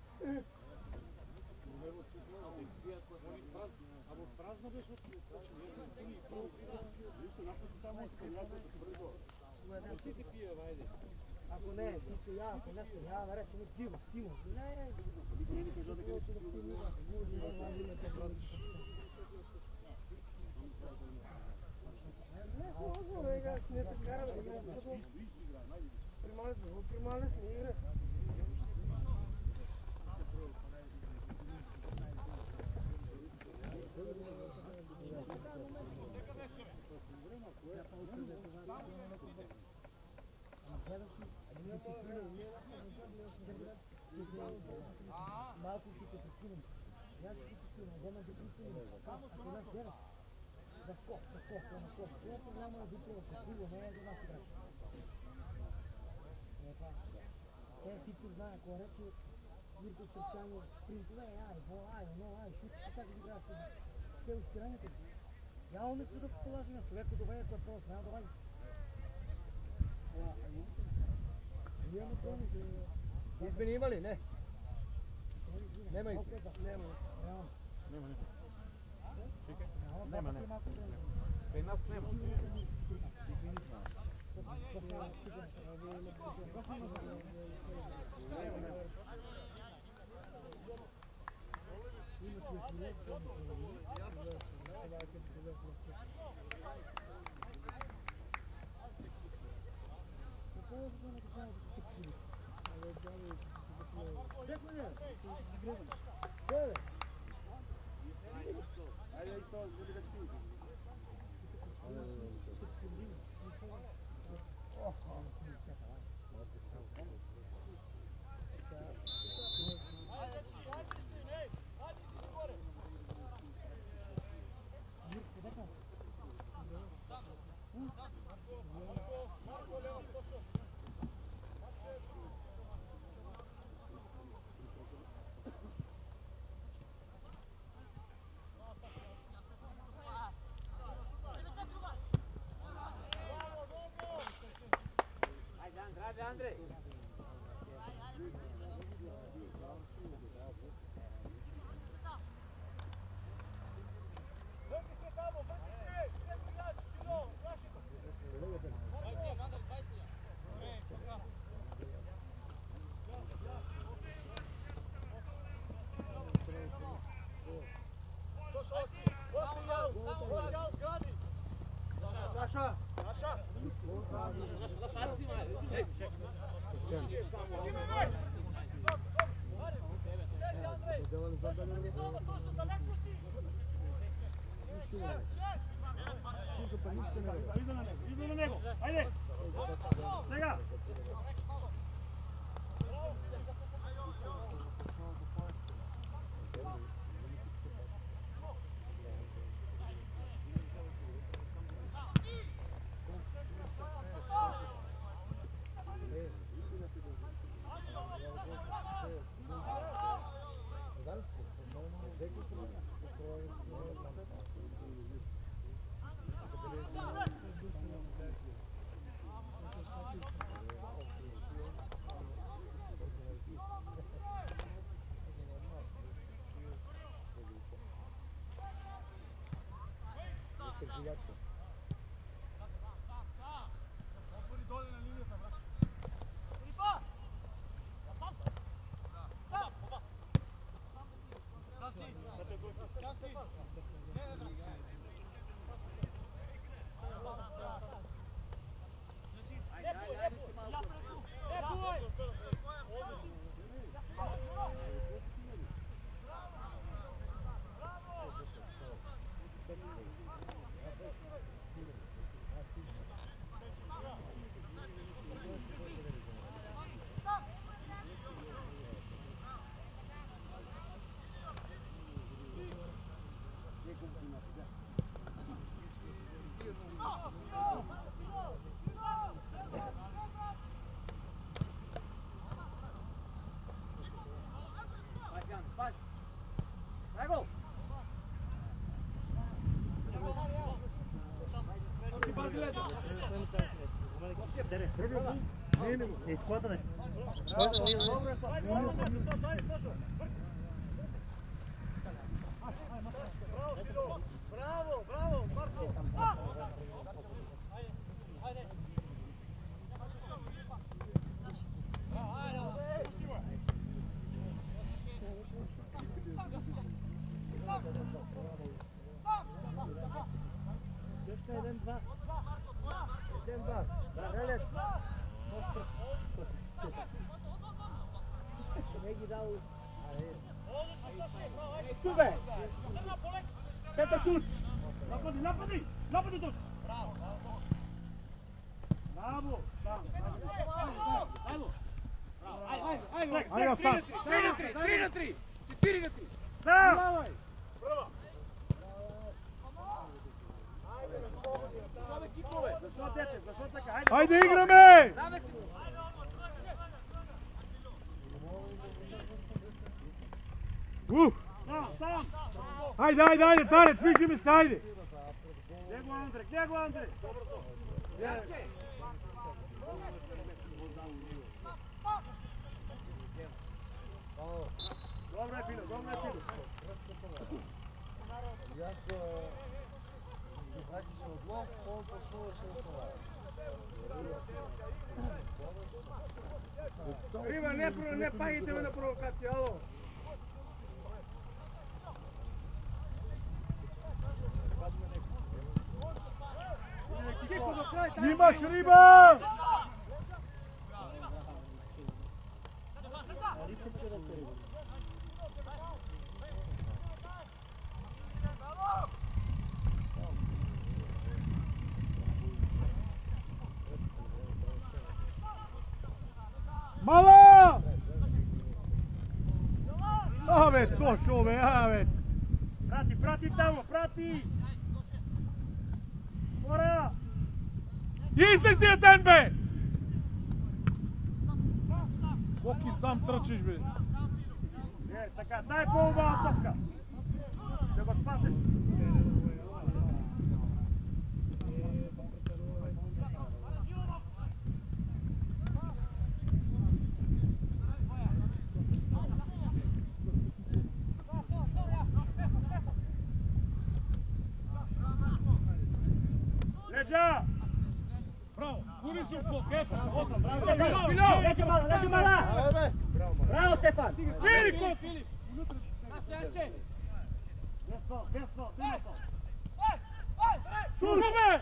Або празно беше от почне. Нищо, написа само от всите пие, вайде. Ако не, ти се я, ако не се я, наречено диво, Симо. Не, не ми кажа да къде си друго. Не, сложно, не се караме. Примали сме игра. Малко ще те прикинем. Аз ще ти се взема да прикинем. Ако нас гледаш, да скок. Това програма е дупла от такива, не е за нас играч. Те всички знаят, ако рече Мирко специално принтове, шут, как да играеш с цели стираните. Явно не си да положи на човека доведе, който просто няма да вади. Ние сме ни имали, не? Нема и Нема. При нас нема. Andrej. Излиза на него! Айде! Сега! гледа. Ей, хода не. Браво, браво, Марко! Дъжка 1-2. 1-2. Релец. Не ги дал. Шут бе! Център шут! Напади, напади! Напади точно! Браво! Айде, Айде, сам! 3 на 3! 4 на 3! Сам! Защо бе, кипове? Защо дете? Защо така? Айде играме! Давайте си! Сам! Айде, Таре, движи се, айде! Гледай го, Андре! Яче! Добре, Фило! Яко се вратише от лов, он почнуваше от това. Риба, не пагите ме на провокация, ало! Имаш риба! Мала! Абе, точно бе, абе! Прати тамо, прати! Мора! Излези един бе! Коки сам тръчиш бе! Така, дай по-убава топка! Да го спасиш! Леджа! Браво! Кури се от кефа! Лече мала! Браво, Стефан! Иди, Коки! Яче! Без фал, Шушове!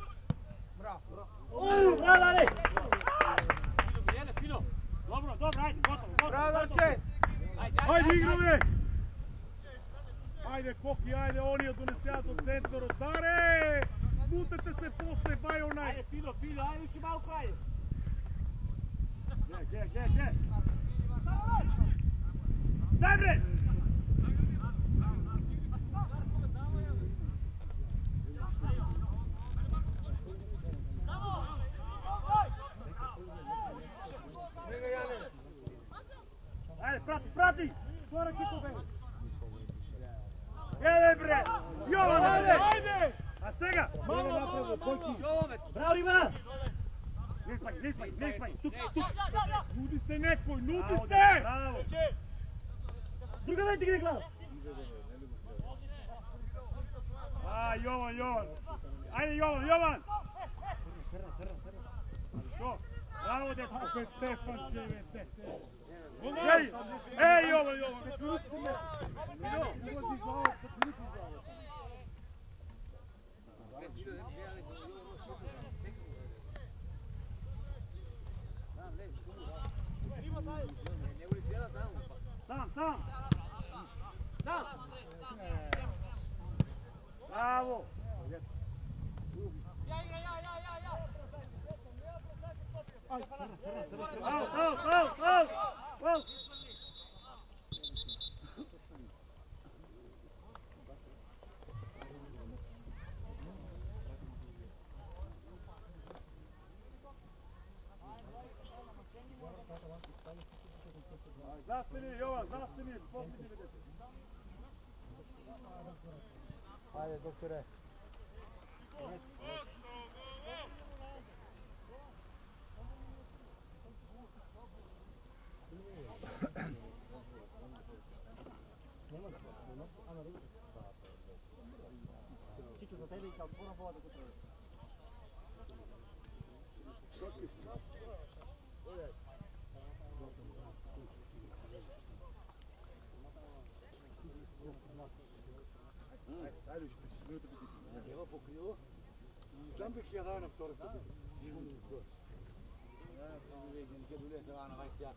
Браво, Лале! Фило! Добро, айде, готово! Браво, Дарче! Айде играме! Айде, Коки, айде, ония донесят от центъра. Даре! Бутате се после, бай онай! Айде, Фило, айде ще малко, айде! Ге! Дай, бре! Айде, прати! Гора кито, бе! Еле, бре! Йоване! Айде! А сега! Браво, Рима! Не спай! Тук! Нуди се некой, нуди се! Браво! Друга ве ти ги глава! Йован! Айде, Йован! Шо? Браво, дечко! Абе, Стефан, че бе, дете! Ей, Йован! Сам! Браво! Ау! Застани, Йован, после 90. Айде, докторе. Знам бих я дал на втора стъпка. Сигурно ще дойде. Къде влезе на вайся.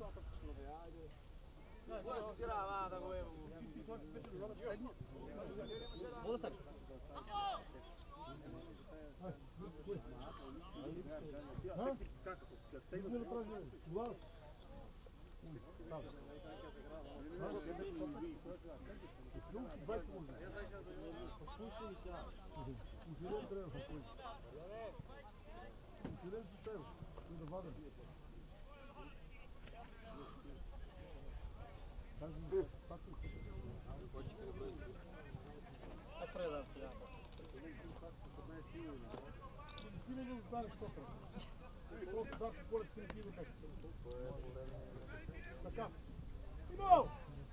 Така. Симо!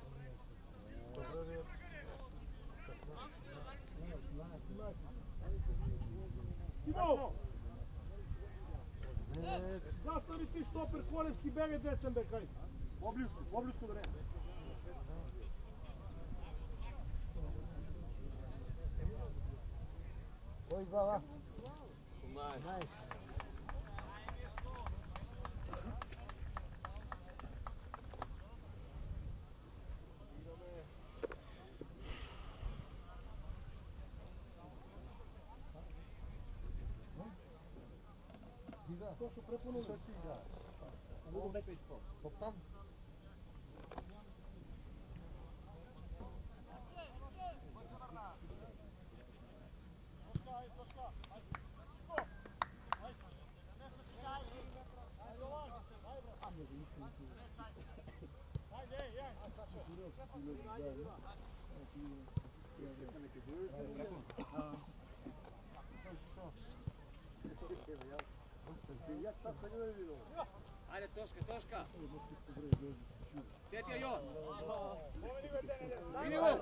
Симо! Застави ти штопер, Колевски бега десен бе, хай. По-близко да не. Кой излава? Знаеш. Защо ти играеш? Топ там? Ajde, Toška. Gdje ti je Jon? Vidi ovo!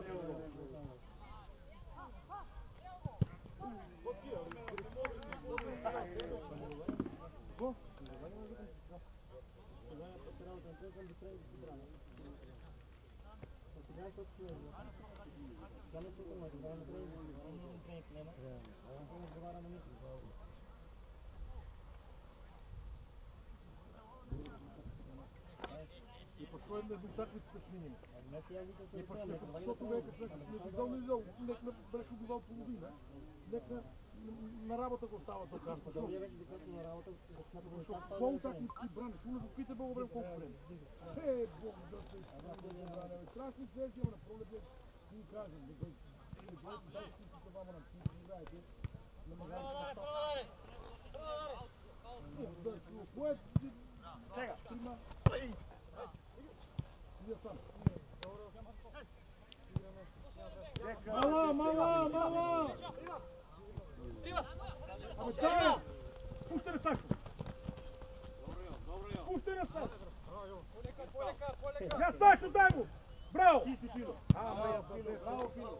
И пошло е между таквиците с миним. И пошло е като 100 човека, човек не видал, нека беше убивал половина. Нека на работа го става така. Колко таквици браниш? Уна го пита Бога време колко време. Бог да се изправя. Страшни свежи, ама на пролет ти ни кажем. Дай стиките вама на ти знаете. На магарите. Кое? Сега. Трима. Я сам. Мала! Абе, дай! Пусти на Сашо! Пусти на Сашо! Я Сашо, дай го! Браво! Ти си Фило! Браво, Фило!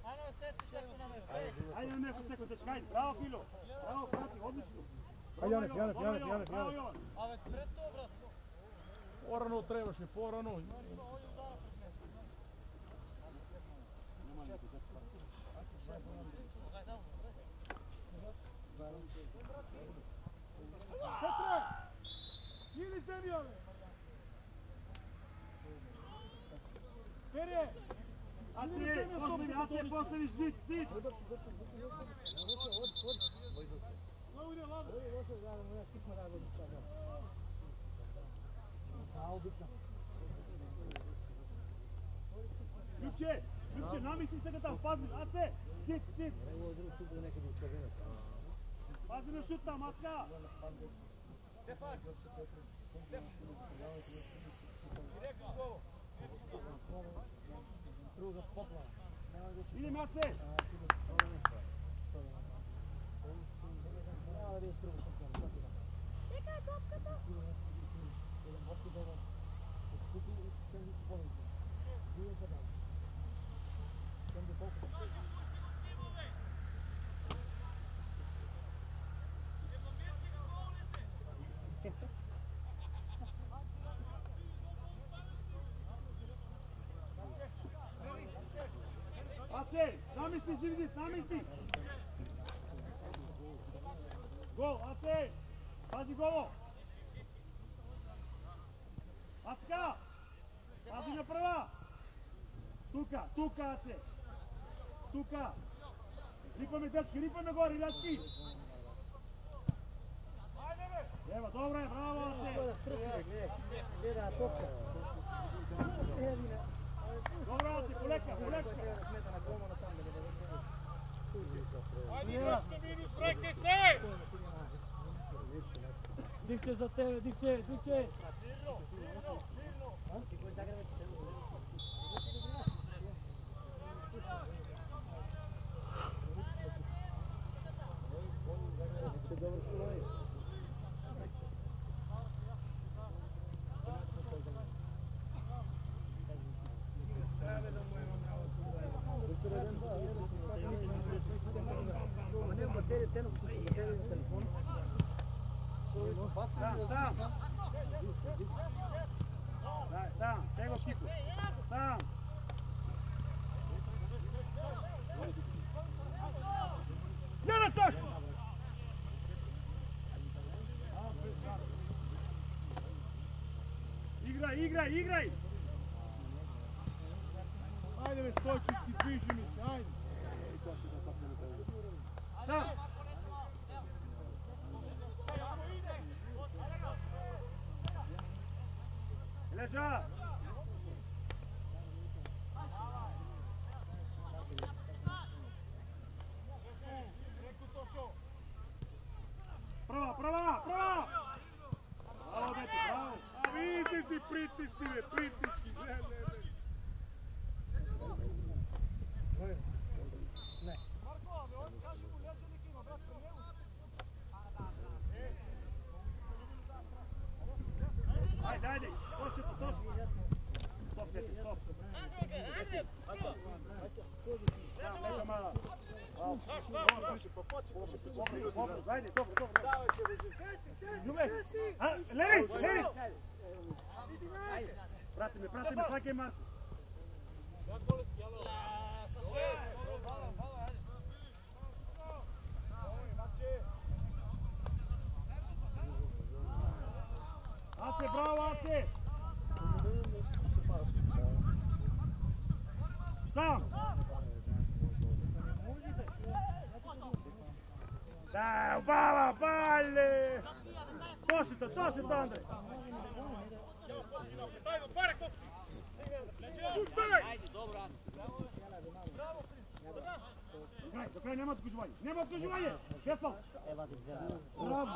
Айде на место секунд, дечка, айде! Браво, Фило! Браво, брати, одлично! Янев! Абе, пред то, брат! По-рано трябваше, по-рано! Петре! Или земя, бе! Пере! Ате, поставиш зид! Любче, намисли се там, пази! Ате! Зид! Пази на шут там, Атка! Idem, Ace! Neka je topkata! Ace, namesti, namesti! Голо! Аска! Пази на права! Тука, Аце! Тука! Рипаме, дечки, рипаме горе, Ляцки! Ева, добре, браво, Аце! Добре, Аце, полека! Ajde, igračka minus, vreke se! Дивче за тебе, дивче! Сам, tego Кико. Сам. Няма Сашко. Играй. Ajde, već stočinski, dviži mi se, ajde. Сам. Лежа. Права! Браво, дете, браво! A vidite si pritisni, ne. Ajde, toši. Stop, dete, stop. Sam, neka mala. Ajde, dobro. Lerić! Prati me, svaki je Marko. Ace, bravo, Ace! Sam! Dai, brava, palle! Tošite, Andrej! Ajde, dobro, Ante. Do kraja, nema odkuživanje! Kesal! Bravo!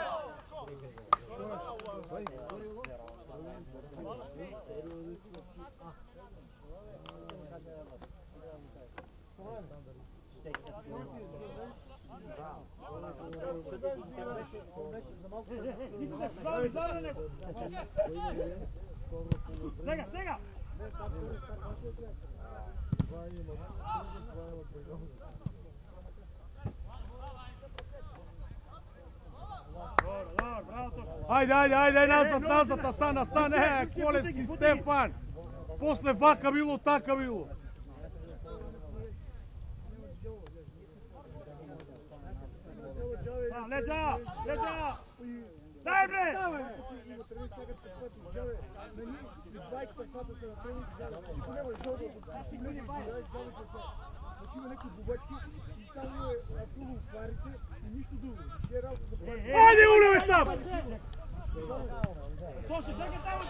Сега! Ajde, nazad, Asan, Kolevski, Stefan. Posle vaka bilo, taka bilo. Leđa! Daj bre! Ajde, uleve sam! Toši, čekaj tamo!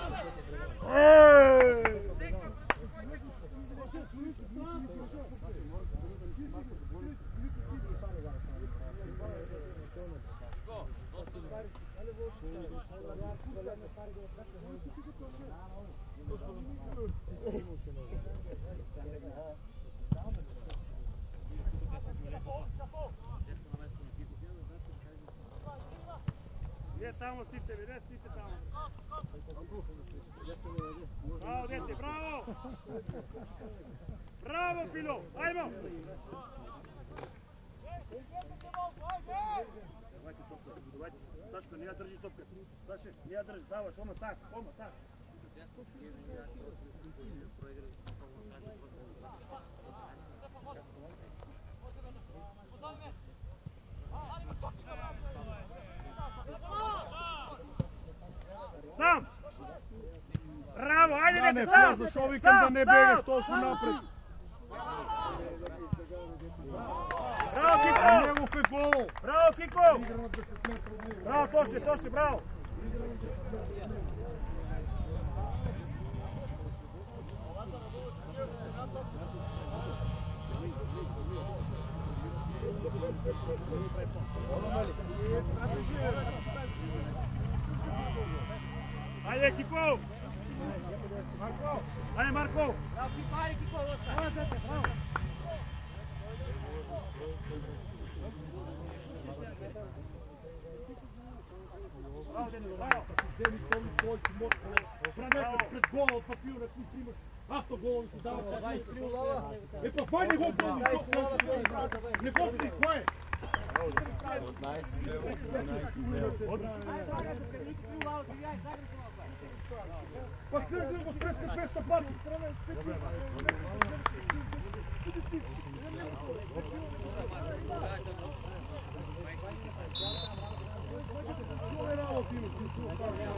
Gdje tamo site, gdje site tamo? Bravo, dete, bravo! Bravo, Filo, ajmo! Давайте, Сашко, не я держи топка. Саша, не я держи, давай, Ома так. Ганев, я защо викам да не бегаш толкова напред? Браво, Кико! Негов е гол! Браво, Кико! Игра на 10 метра от него. Браво, Тоши, браво! Ajde, Kiko! Marko! Ajde, Marko! Bravo, Kiko, ajde, Kiko, ostaje. Bravo, Denis, bravo! Вземи само твой си мод, пред гола от папира, ти примаш автоголови си дава сега и скрил лава. Па кой не го прави? Не го прави, кой? Пак трябва да го спреска 200 пати. Що е работа имаш? Не си оставаш.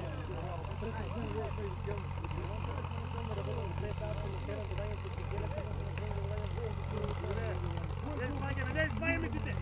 Не знае мислите!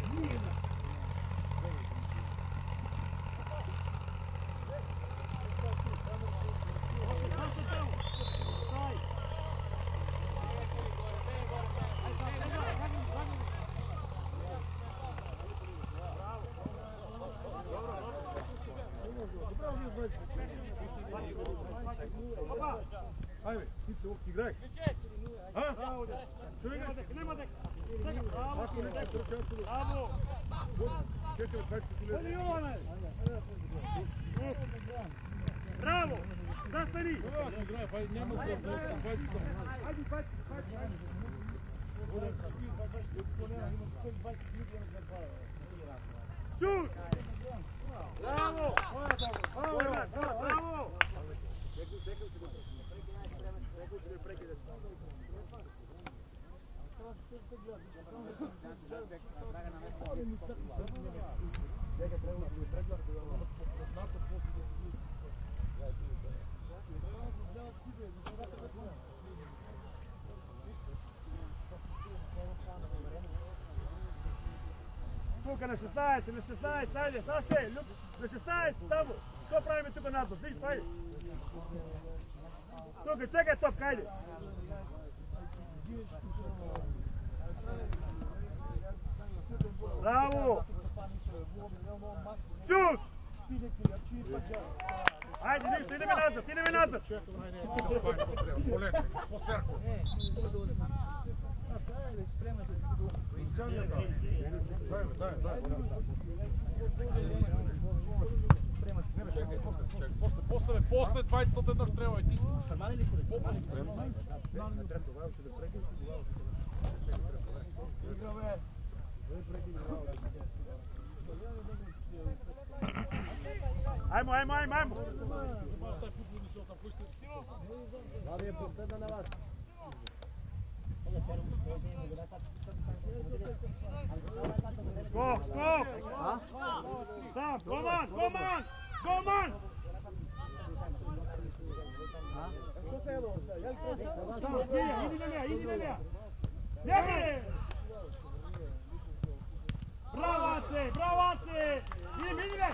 Ajme, ti se ovog igraj. A? Što igraš? Nema deka! Ako neće trčati se Bravo! čekaj 20 minuta. Bravo! Zastani! Igraj, pa няма за 20 само. Ajde, 20! Čut! Bravo! Bravo! Тука на 16, айде, Саше, на 16, тамо. Що правим тука надо? Виж, айде. Тука, чекай топка, айде. Браво! Чут! Айде, нищо, идеме назад! Полека, по серко. Дай. После 21 стрела и ти шармани ли си? Ajmo! Това ви е последна на вас. Стоп! Сам, коман! Що се едно? Сам, иди на нея! Някъде! Браво, Аце! Иди, бе!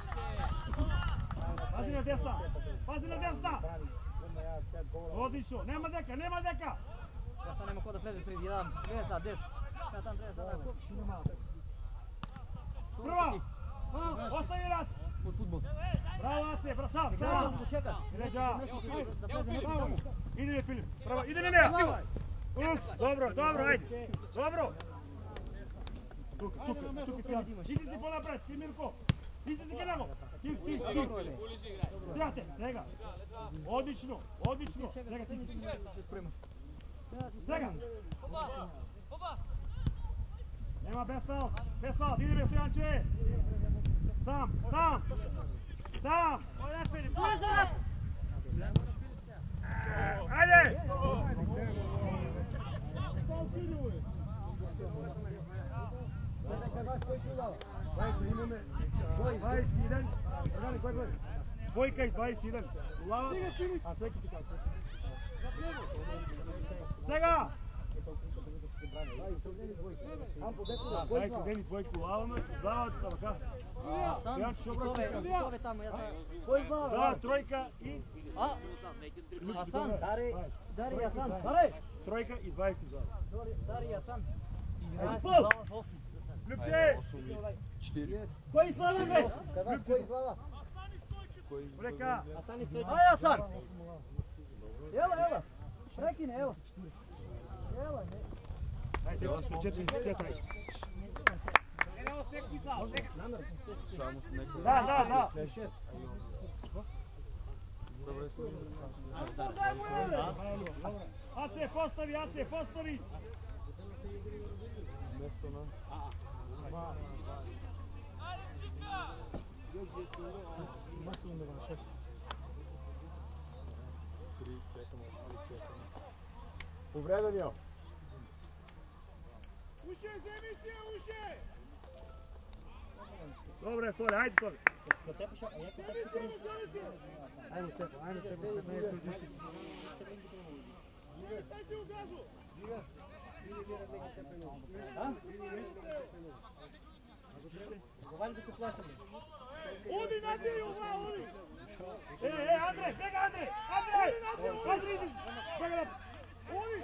Пази на десна! Отлично! Нема дека! Сега няма кой да влезе преди jedan. Гледай сега, дес. Сега там трябва да стане. Прва! Остави рад! От футбол. Браво, Аце! Сам! Сега го чекат. Лежа! Да влезе някой там. Иди ли, Филип? Права! Иди на нея! Стиго! Добро, айде! Добро! Тук си по-напред, ти Мирко! Ти си генамо! Ти! Сега! Одлично! Сега ти! Сега! Нема без фал! Иди бе, Стоянче! Сам! Оля, Филип! Айде! Чекай, вас кой ти дава? Имаме 21. Кой? Двойка и 21. Лава. А всеки така. Сега! 21 двойка лаваме. Злава така. Злава тройка и... Асан, Дари Асан. Тройка и 20 злава. Дари Асан. Любче! Кой слава бе? Кой слава? Олека! Ай, Асан! Ела! Прекине, ела! Ела, не. Ajde, 4. Da. Ace, postavi! Повредан je. Uše, zemite, uše! Dobre, Stole, ajde Stole. Ajde Stefan, Staj se u gazu! Говори да се плашаме. Оди, набij, оди! Andrej, bjega Andrej! Bjega! Ovi!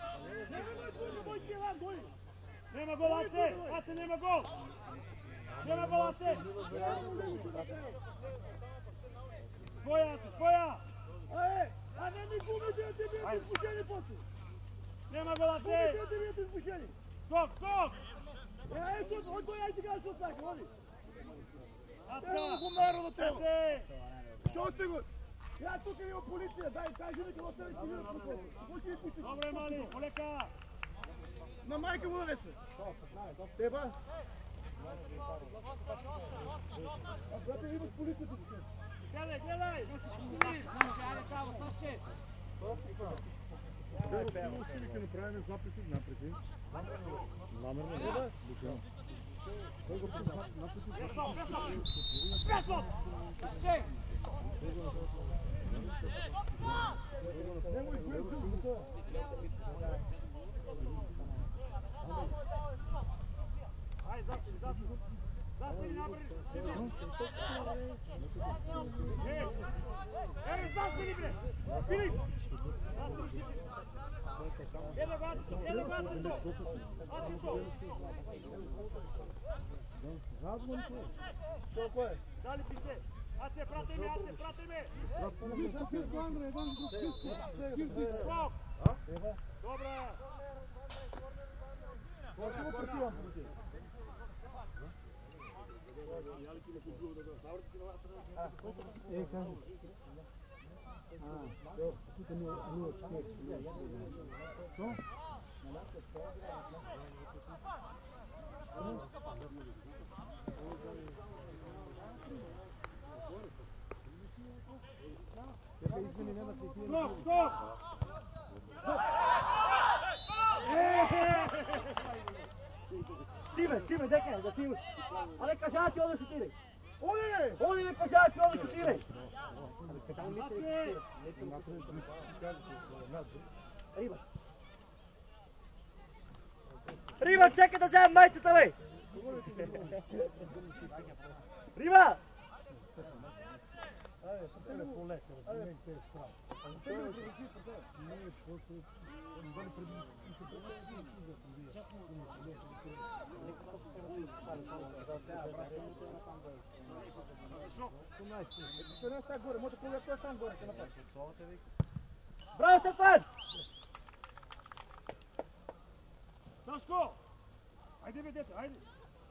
Nema gol, Ace, nema gol! Nema gol, Ace! Tvoja! A ne mi gubite, da ti bijete izbušeni poslije! Nema gol, Ace! Gubite, da ti bijete izbušeni! Stop! Od koja ti gaš od tako, odi! Evo gumaro do tebe! Što ste go? Ja tukaj imam policija, daj, kaži mi kada ostavi si vidjeti protiv. Hoće mi pušiti. Dobre, mali, Oleka! Na majke mu donese. Teba? A brate, imaš policiju tu. Gledaj! Znaš, ajde tamo, Toše! Evo uspjeli napravim zapisnik napred. Namerno, da? Dušan. Peso! Toše! Nemoj izgledati to. Ajde, zastavi nabrži. Zastavi bre! Filip! Zastavi šiši. Jedno gati to! Ati to! Radimo to. Što ko je? Dali ti se! Ace, prati me! Fisko, Andrej, jedan drug fisko. Skok! Dobra! Možemo protivan protiv. Kažu. Тук не е снег. Що? Стоп! Стиме, дека да си... Але кажа ти ода шутирай. Оди! Оди ми кажа ти ода шутирай. Риба, чекай да вземем майчета, бе! Риба! Браво, Стефан! Сашко! Айде бе, дете, айде!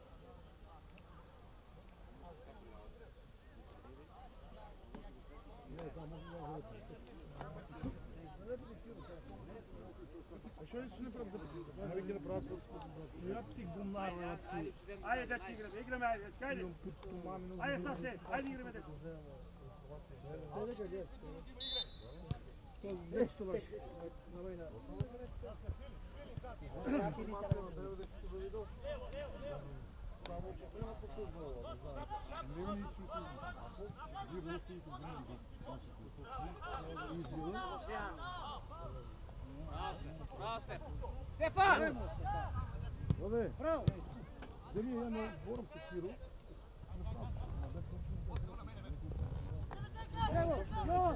Що ли ще направят записите? Айде ги направят просто. Я ти гумнар, я ти. Айде, дечки, играме, айде, дечки, айде. Айде, Саше, айде играме, дечки. Нещо върши. Давай на... Информация на тебе дека си довидел. Само потребно покъсвало, не знам. Стефан! Браво! Вземи я на Бором Кефиро. Evo, no!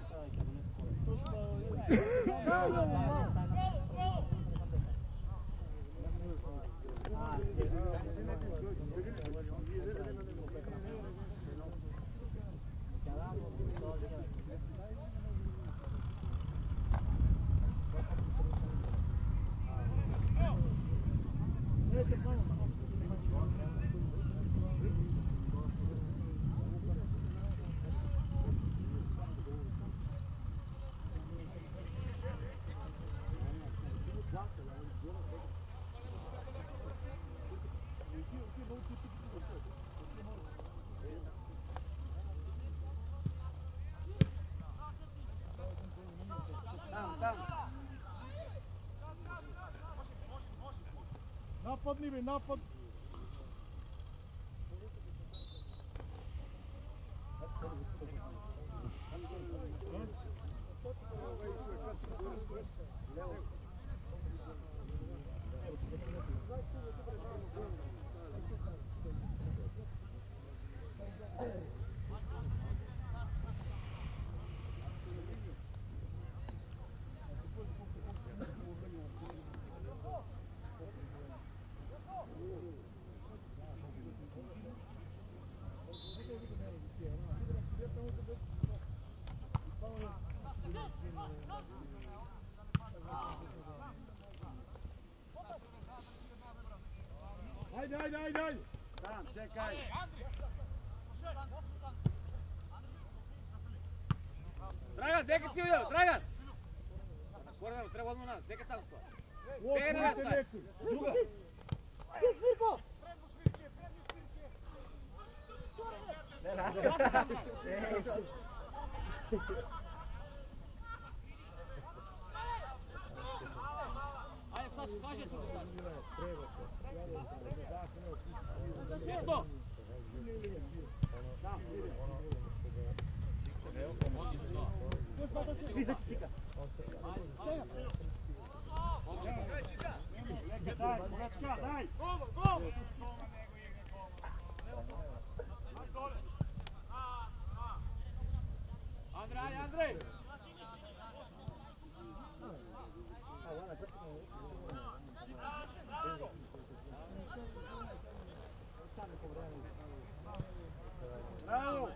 Напад, Ниве, напад! Ajde! Sam, čekaj! Dragan, deka si vidio, Dragan! Korner, treba odmah nas, deka tamo sto. Deka nas taj! Druga! Ajde, Saša, kaži tu da kaži. Mjesto! Daj! Andrej! Bravo!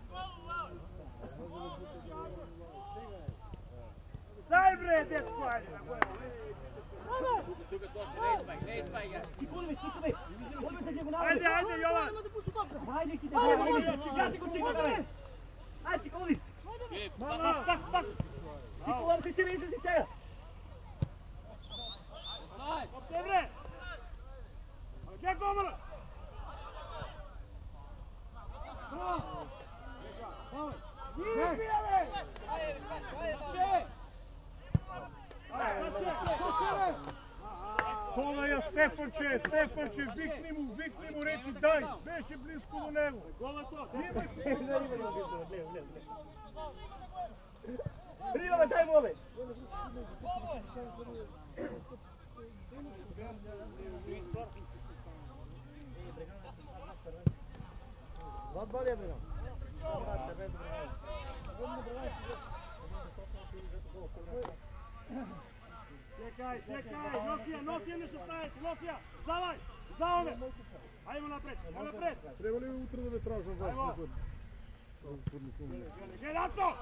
Daj bre, dečko, ajde! Tuga došli, ne ispaj ga. Cikove! Odme se dijagonalno! Ajde, Jovan! Ajde, ja ti go cikove! Ajde, Cikovi! Filip, Pas! Cikova, ti će mi izlezi сега! daj! Opte bre! Gdje komara? Bravo! Това е Стефанче, викни му, речи дай, беше близко до него. Риваме, дай му, бе! Влад Балия, бе! Čekaj, Nosija nešto staviti, Nosija, zavaj, zavome! Ajmo napred! Treba li utra da me tražam vaš napad? Gedato!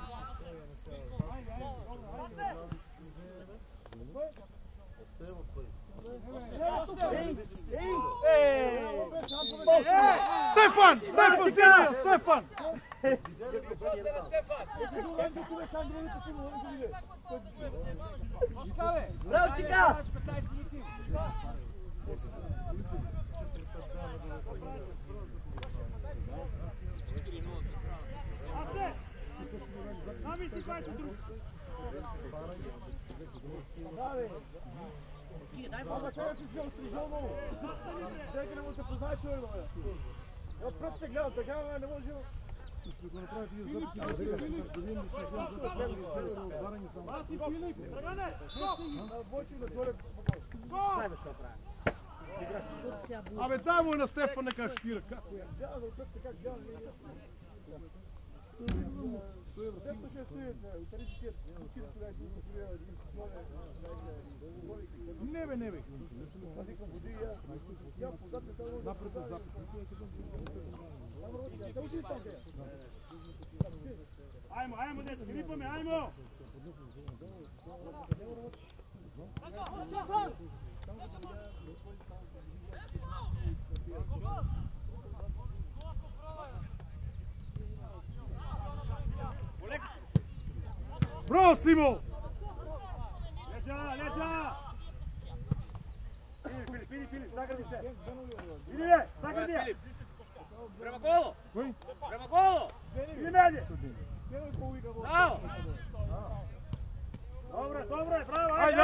Evo koji. Stefan! Stefan! Bravo, Čika! Ама сега ти се острижал много. Дека не му те познае човек, бе. От пръстите гледат така, не може... Ще го направите и записи, да видим ли се гледам за така, отваряне само. Марти Филип! Войчо да горе спокойно. Абе, дай му на Стефан нека штира. Како е? Дява да отпръсте как дява. Стефан ще се утаричите. Не бе. Напред на запис. Ajmo, dečki, ripame, ajmo! Браво, Симо! Leđa! Filip, zagradi se! Idi je, zagradi! Prema golu! Koji? Prema golu! Idi medje! Bravo! Dobro, bravo! Ajde!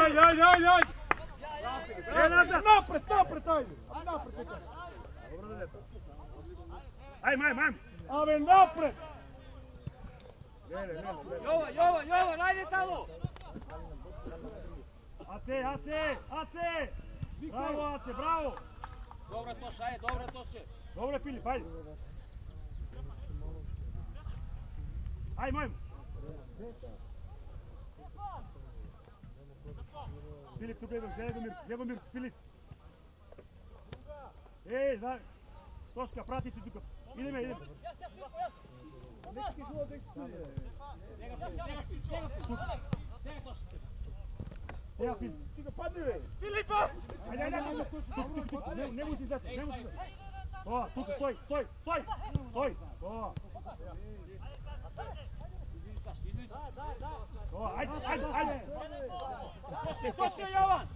Napred, ajde! Napred, Ajmo! Ave, napred! Jovan, ajde tamo! Ace! Bravo, Ace, bravo! Dobro Toše, ajde, dobro Toše! Dobro, Filip, ajde! Ajmo! Filip, tu gledam, Ljubomir, Filip! Ej, Toška, pratite tuka! Ideme! Njega Toše! Evo Filip! Čekaj, padni ve! Filipa! Ajde! Ne musi izdati! O, tu stoj! O! O, ajde! Toše, Jovan!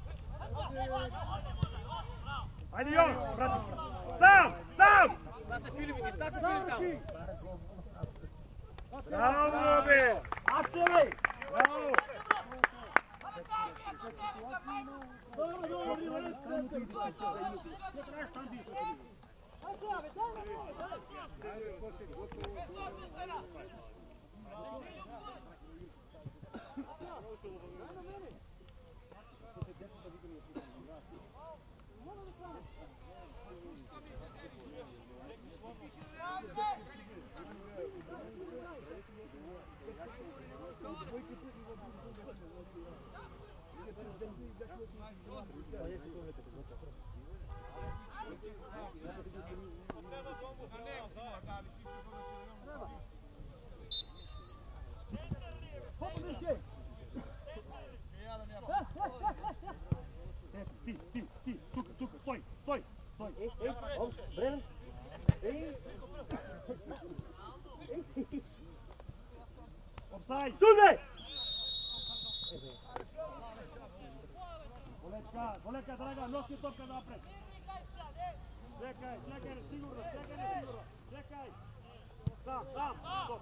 Ajde Jovan, prati! Sam! Šta se Filip tamo? Bravo, be! Acele! Bravo! Ти, тук, стой! Бремен! Обстай! Сюда! Voleka, draga, nosi topka napred! Čekaj, sigurno! Čekaj! Sam, stop!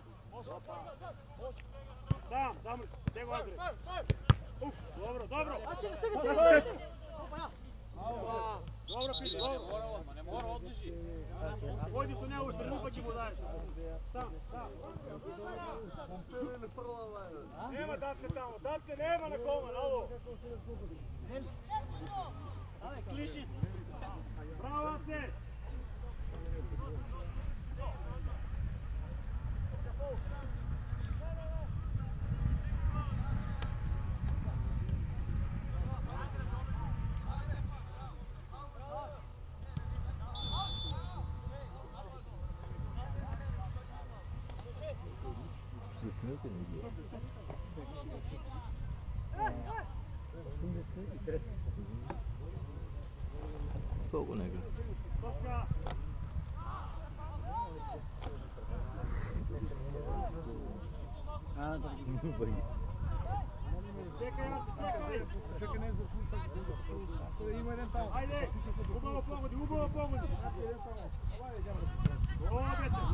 Sam, zamrš, nego Andrej! Dobro! Dobro, Filip, dobro! Ne mora, odliži! Vojdi su njegovu stranu pa će mu daješ! Sam! Nema Dace tamo, Dace nema na koma, na ovo! Kliši! Bravo, Ace! Колко нега? Toška! Čekaj, ne zapuštaj. Ima jedan tamo. Ajde! Ubovo pogodi! Dobre te!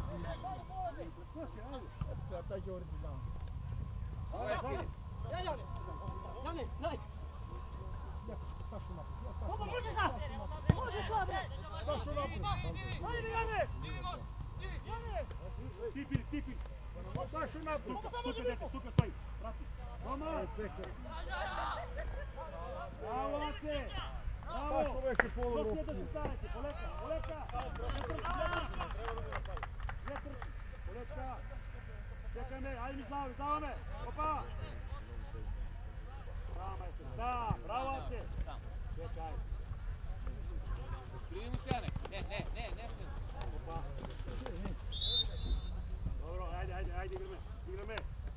Taj će oriti tamo. Ovo je Filip! Jane, daj! Сашо напред. Оба, може да! Може слабо! Сашо напред. Айде, Яне! Тифи. Сашо напред. Тук стои. Прати. Дома. Браво, Аце. Сашо беше по-добро. Вие да се старате. Полека. Не тръчи. Полека. Чекаме. Айде ми издаваме. Опа. Браво, майстор. Браво, Аце. Чекай. Приди му сяне. Не се. Опа. Добро, айде, играме.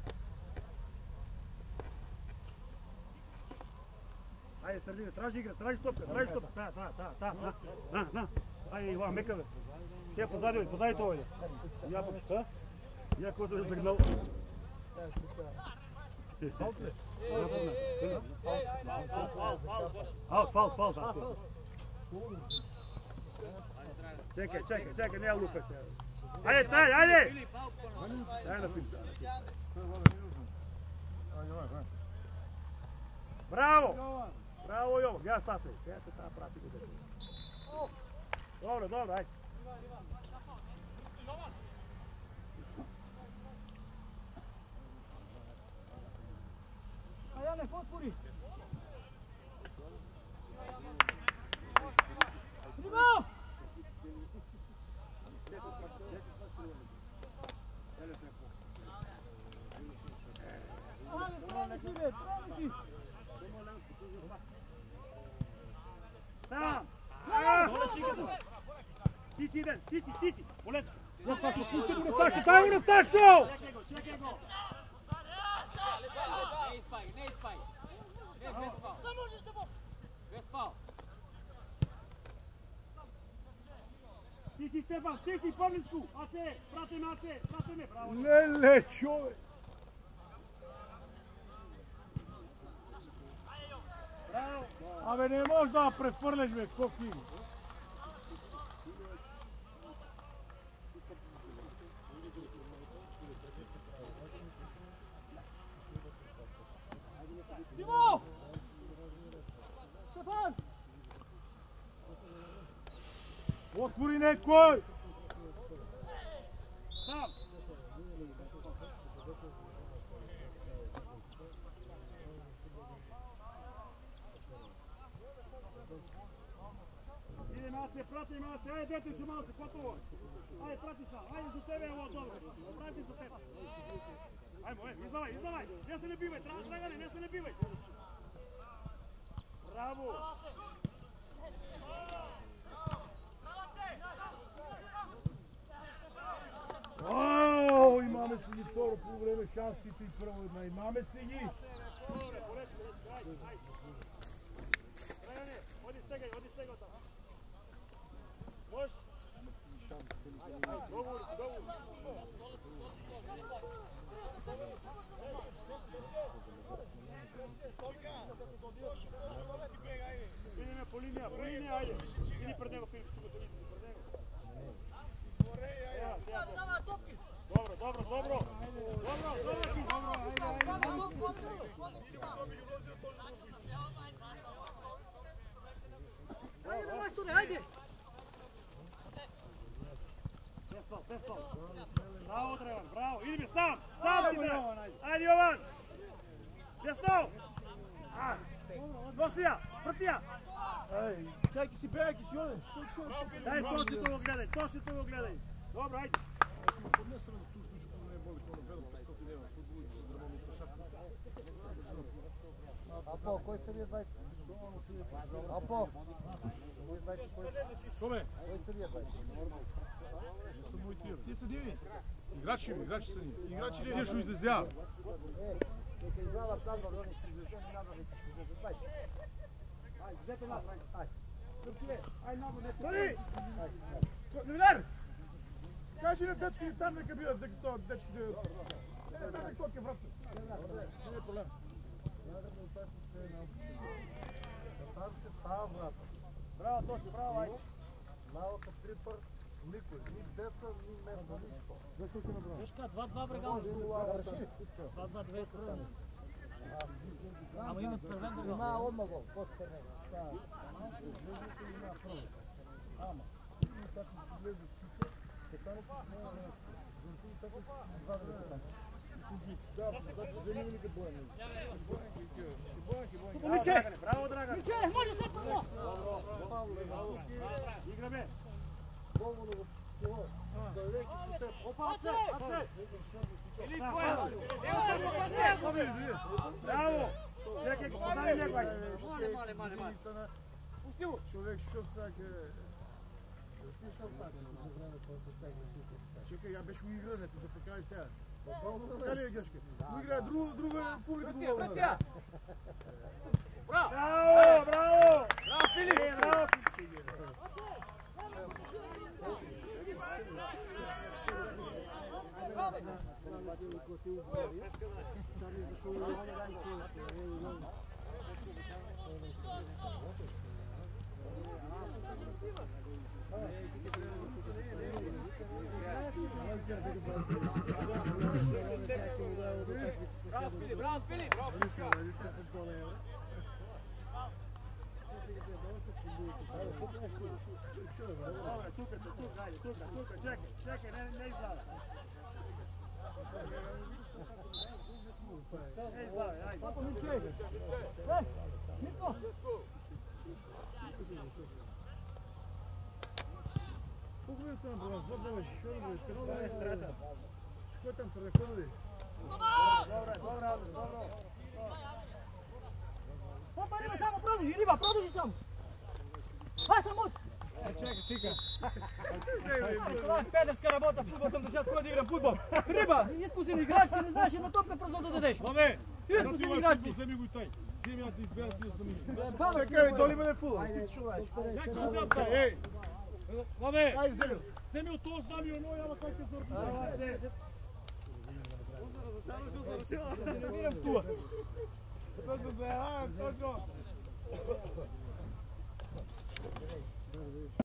Айде, Сърдине, traži игра, traži топка. На. Айде, Иван, мека бе. Те позади това иде. Я почка. Я какво се загнал. Аут. Чекай, не я лупай сега. Айде! Дай на финта. Браво, Йово! Гледа Стасе. Гледа те тази прати го държи. Добре, айде. Яне, отвори! Ниво! Сам! Ти си иден, ти си! Олечка! На Сашо, пусти го на Сашо, дай го на Сашо! Чекай го! Не изпай. Без фал. Без фал. Ти си Стефан, ти си по-близко! Аце! Пратиме! Браво! Леле, човек! Браво! Абе, не можеш да прехвърляш, бе, коки! Ниво! Стефан! Отвори некой! Сам! Ideme, Ace, pratimo, Ace, ajde, dete ću malo se gotovo. Ajde, prati sam, ajde za tebe, ovo dobro. Prati za tebe. Ajmo, izdavaj, ne se ne bivaj, Dragane, ne se ne bivaj. Bravo. Ау, имаме си ги второ по време шансите и първо една. Имаме си ги! Dragane, odi stegaj tamo. Možeš? Dogovor. Ideme po linija, ajde. Idi pred njega, Filip, tu go idi pred njega. Dobro. Ajde, majstore, ajde! Bez fal. Bravo, Drevan, bravo. Idi mi sam ti Drevan. Ajde, Jovan. Desno. Nosija, prtija. Ej, čekaj si beg, si ovdje. Daj, to si to gledaj. Dobro, ajde. Podnesem na službičku, ne boli ko na 500 deva, fudbolić, drvanu košarku. Apo, koji se je 20? Apo, koji 20? Kome? Koji se je 20? Не са мои тия. Те са диви. Играчи са ни. Играчи не нещо излезя. Нека изгледат там, да вони си излезя, не надо нека си излезя 20. Ajde, zete nas, ajde. Turcije, ajde namo, ne Тони! Новинар! Кажи на дечки там нека бидат, дека са дечки да... Не, нека токи врата. Не е проблем. Bravo, Toši, bravo, ajde. Малка трипър, никой, ни деца, ни меса, нищо. Вешка, 2-2 брега. 2-2 200. Ама има цървен дървен. Има одма гол, после цървен. Ама, има така влезат всички, Петанов не и така два да го да, значи заниманите бояни. Момиче! Браво, Драган! Момиче, може след това! Играме! Много село. Далеки си те. Или поема! Ево да се пасе! Браво! Чекай, го подай някой! Мале. Пусти му! Човек що сака... Чекай, я беше уигран, не се зафакай сега. Дали е Гешка? Уигра друга публика го Пътя! Браво! Браво! Браво! Браво, Филип! Браво! Браво, Филип! Браво, Пушка! Добре, тука се, тука, айде, тука, чекай, не излада. Не излада, айде. Колко ви остана по нас? Два беше, що да бъде? Какво е страта? Що е там цървеконо ли? Добре. Опа, риба само продължи само! Ай, само! Чека. Това е педерска работа, футбол съм дошъл, с кой да играм футбол. Риба, изкусен играч, не знаеш една топка пръзо да дадеш. Бабе! Изкусен играч си. Вземи го и той. Вземи да избера ти да мислиш. Чекай, то ли бъде фул? Някакво задка, ей! Бабе! Вземи от този знам и оно, яма как е зорки. Точно заявавам, точно.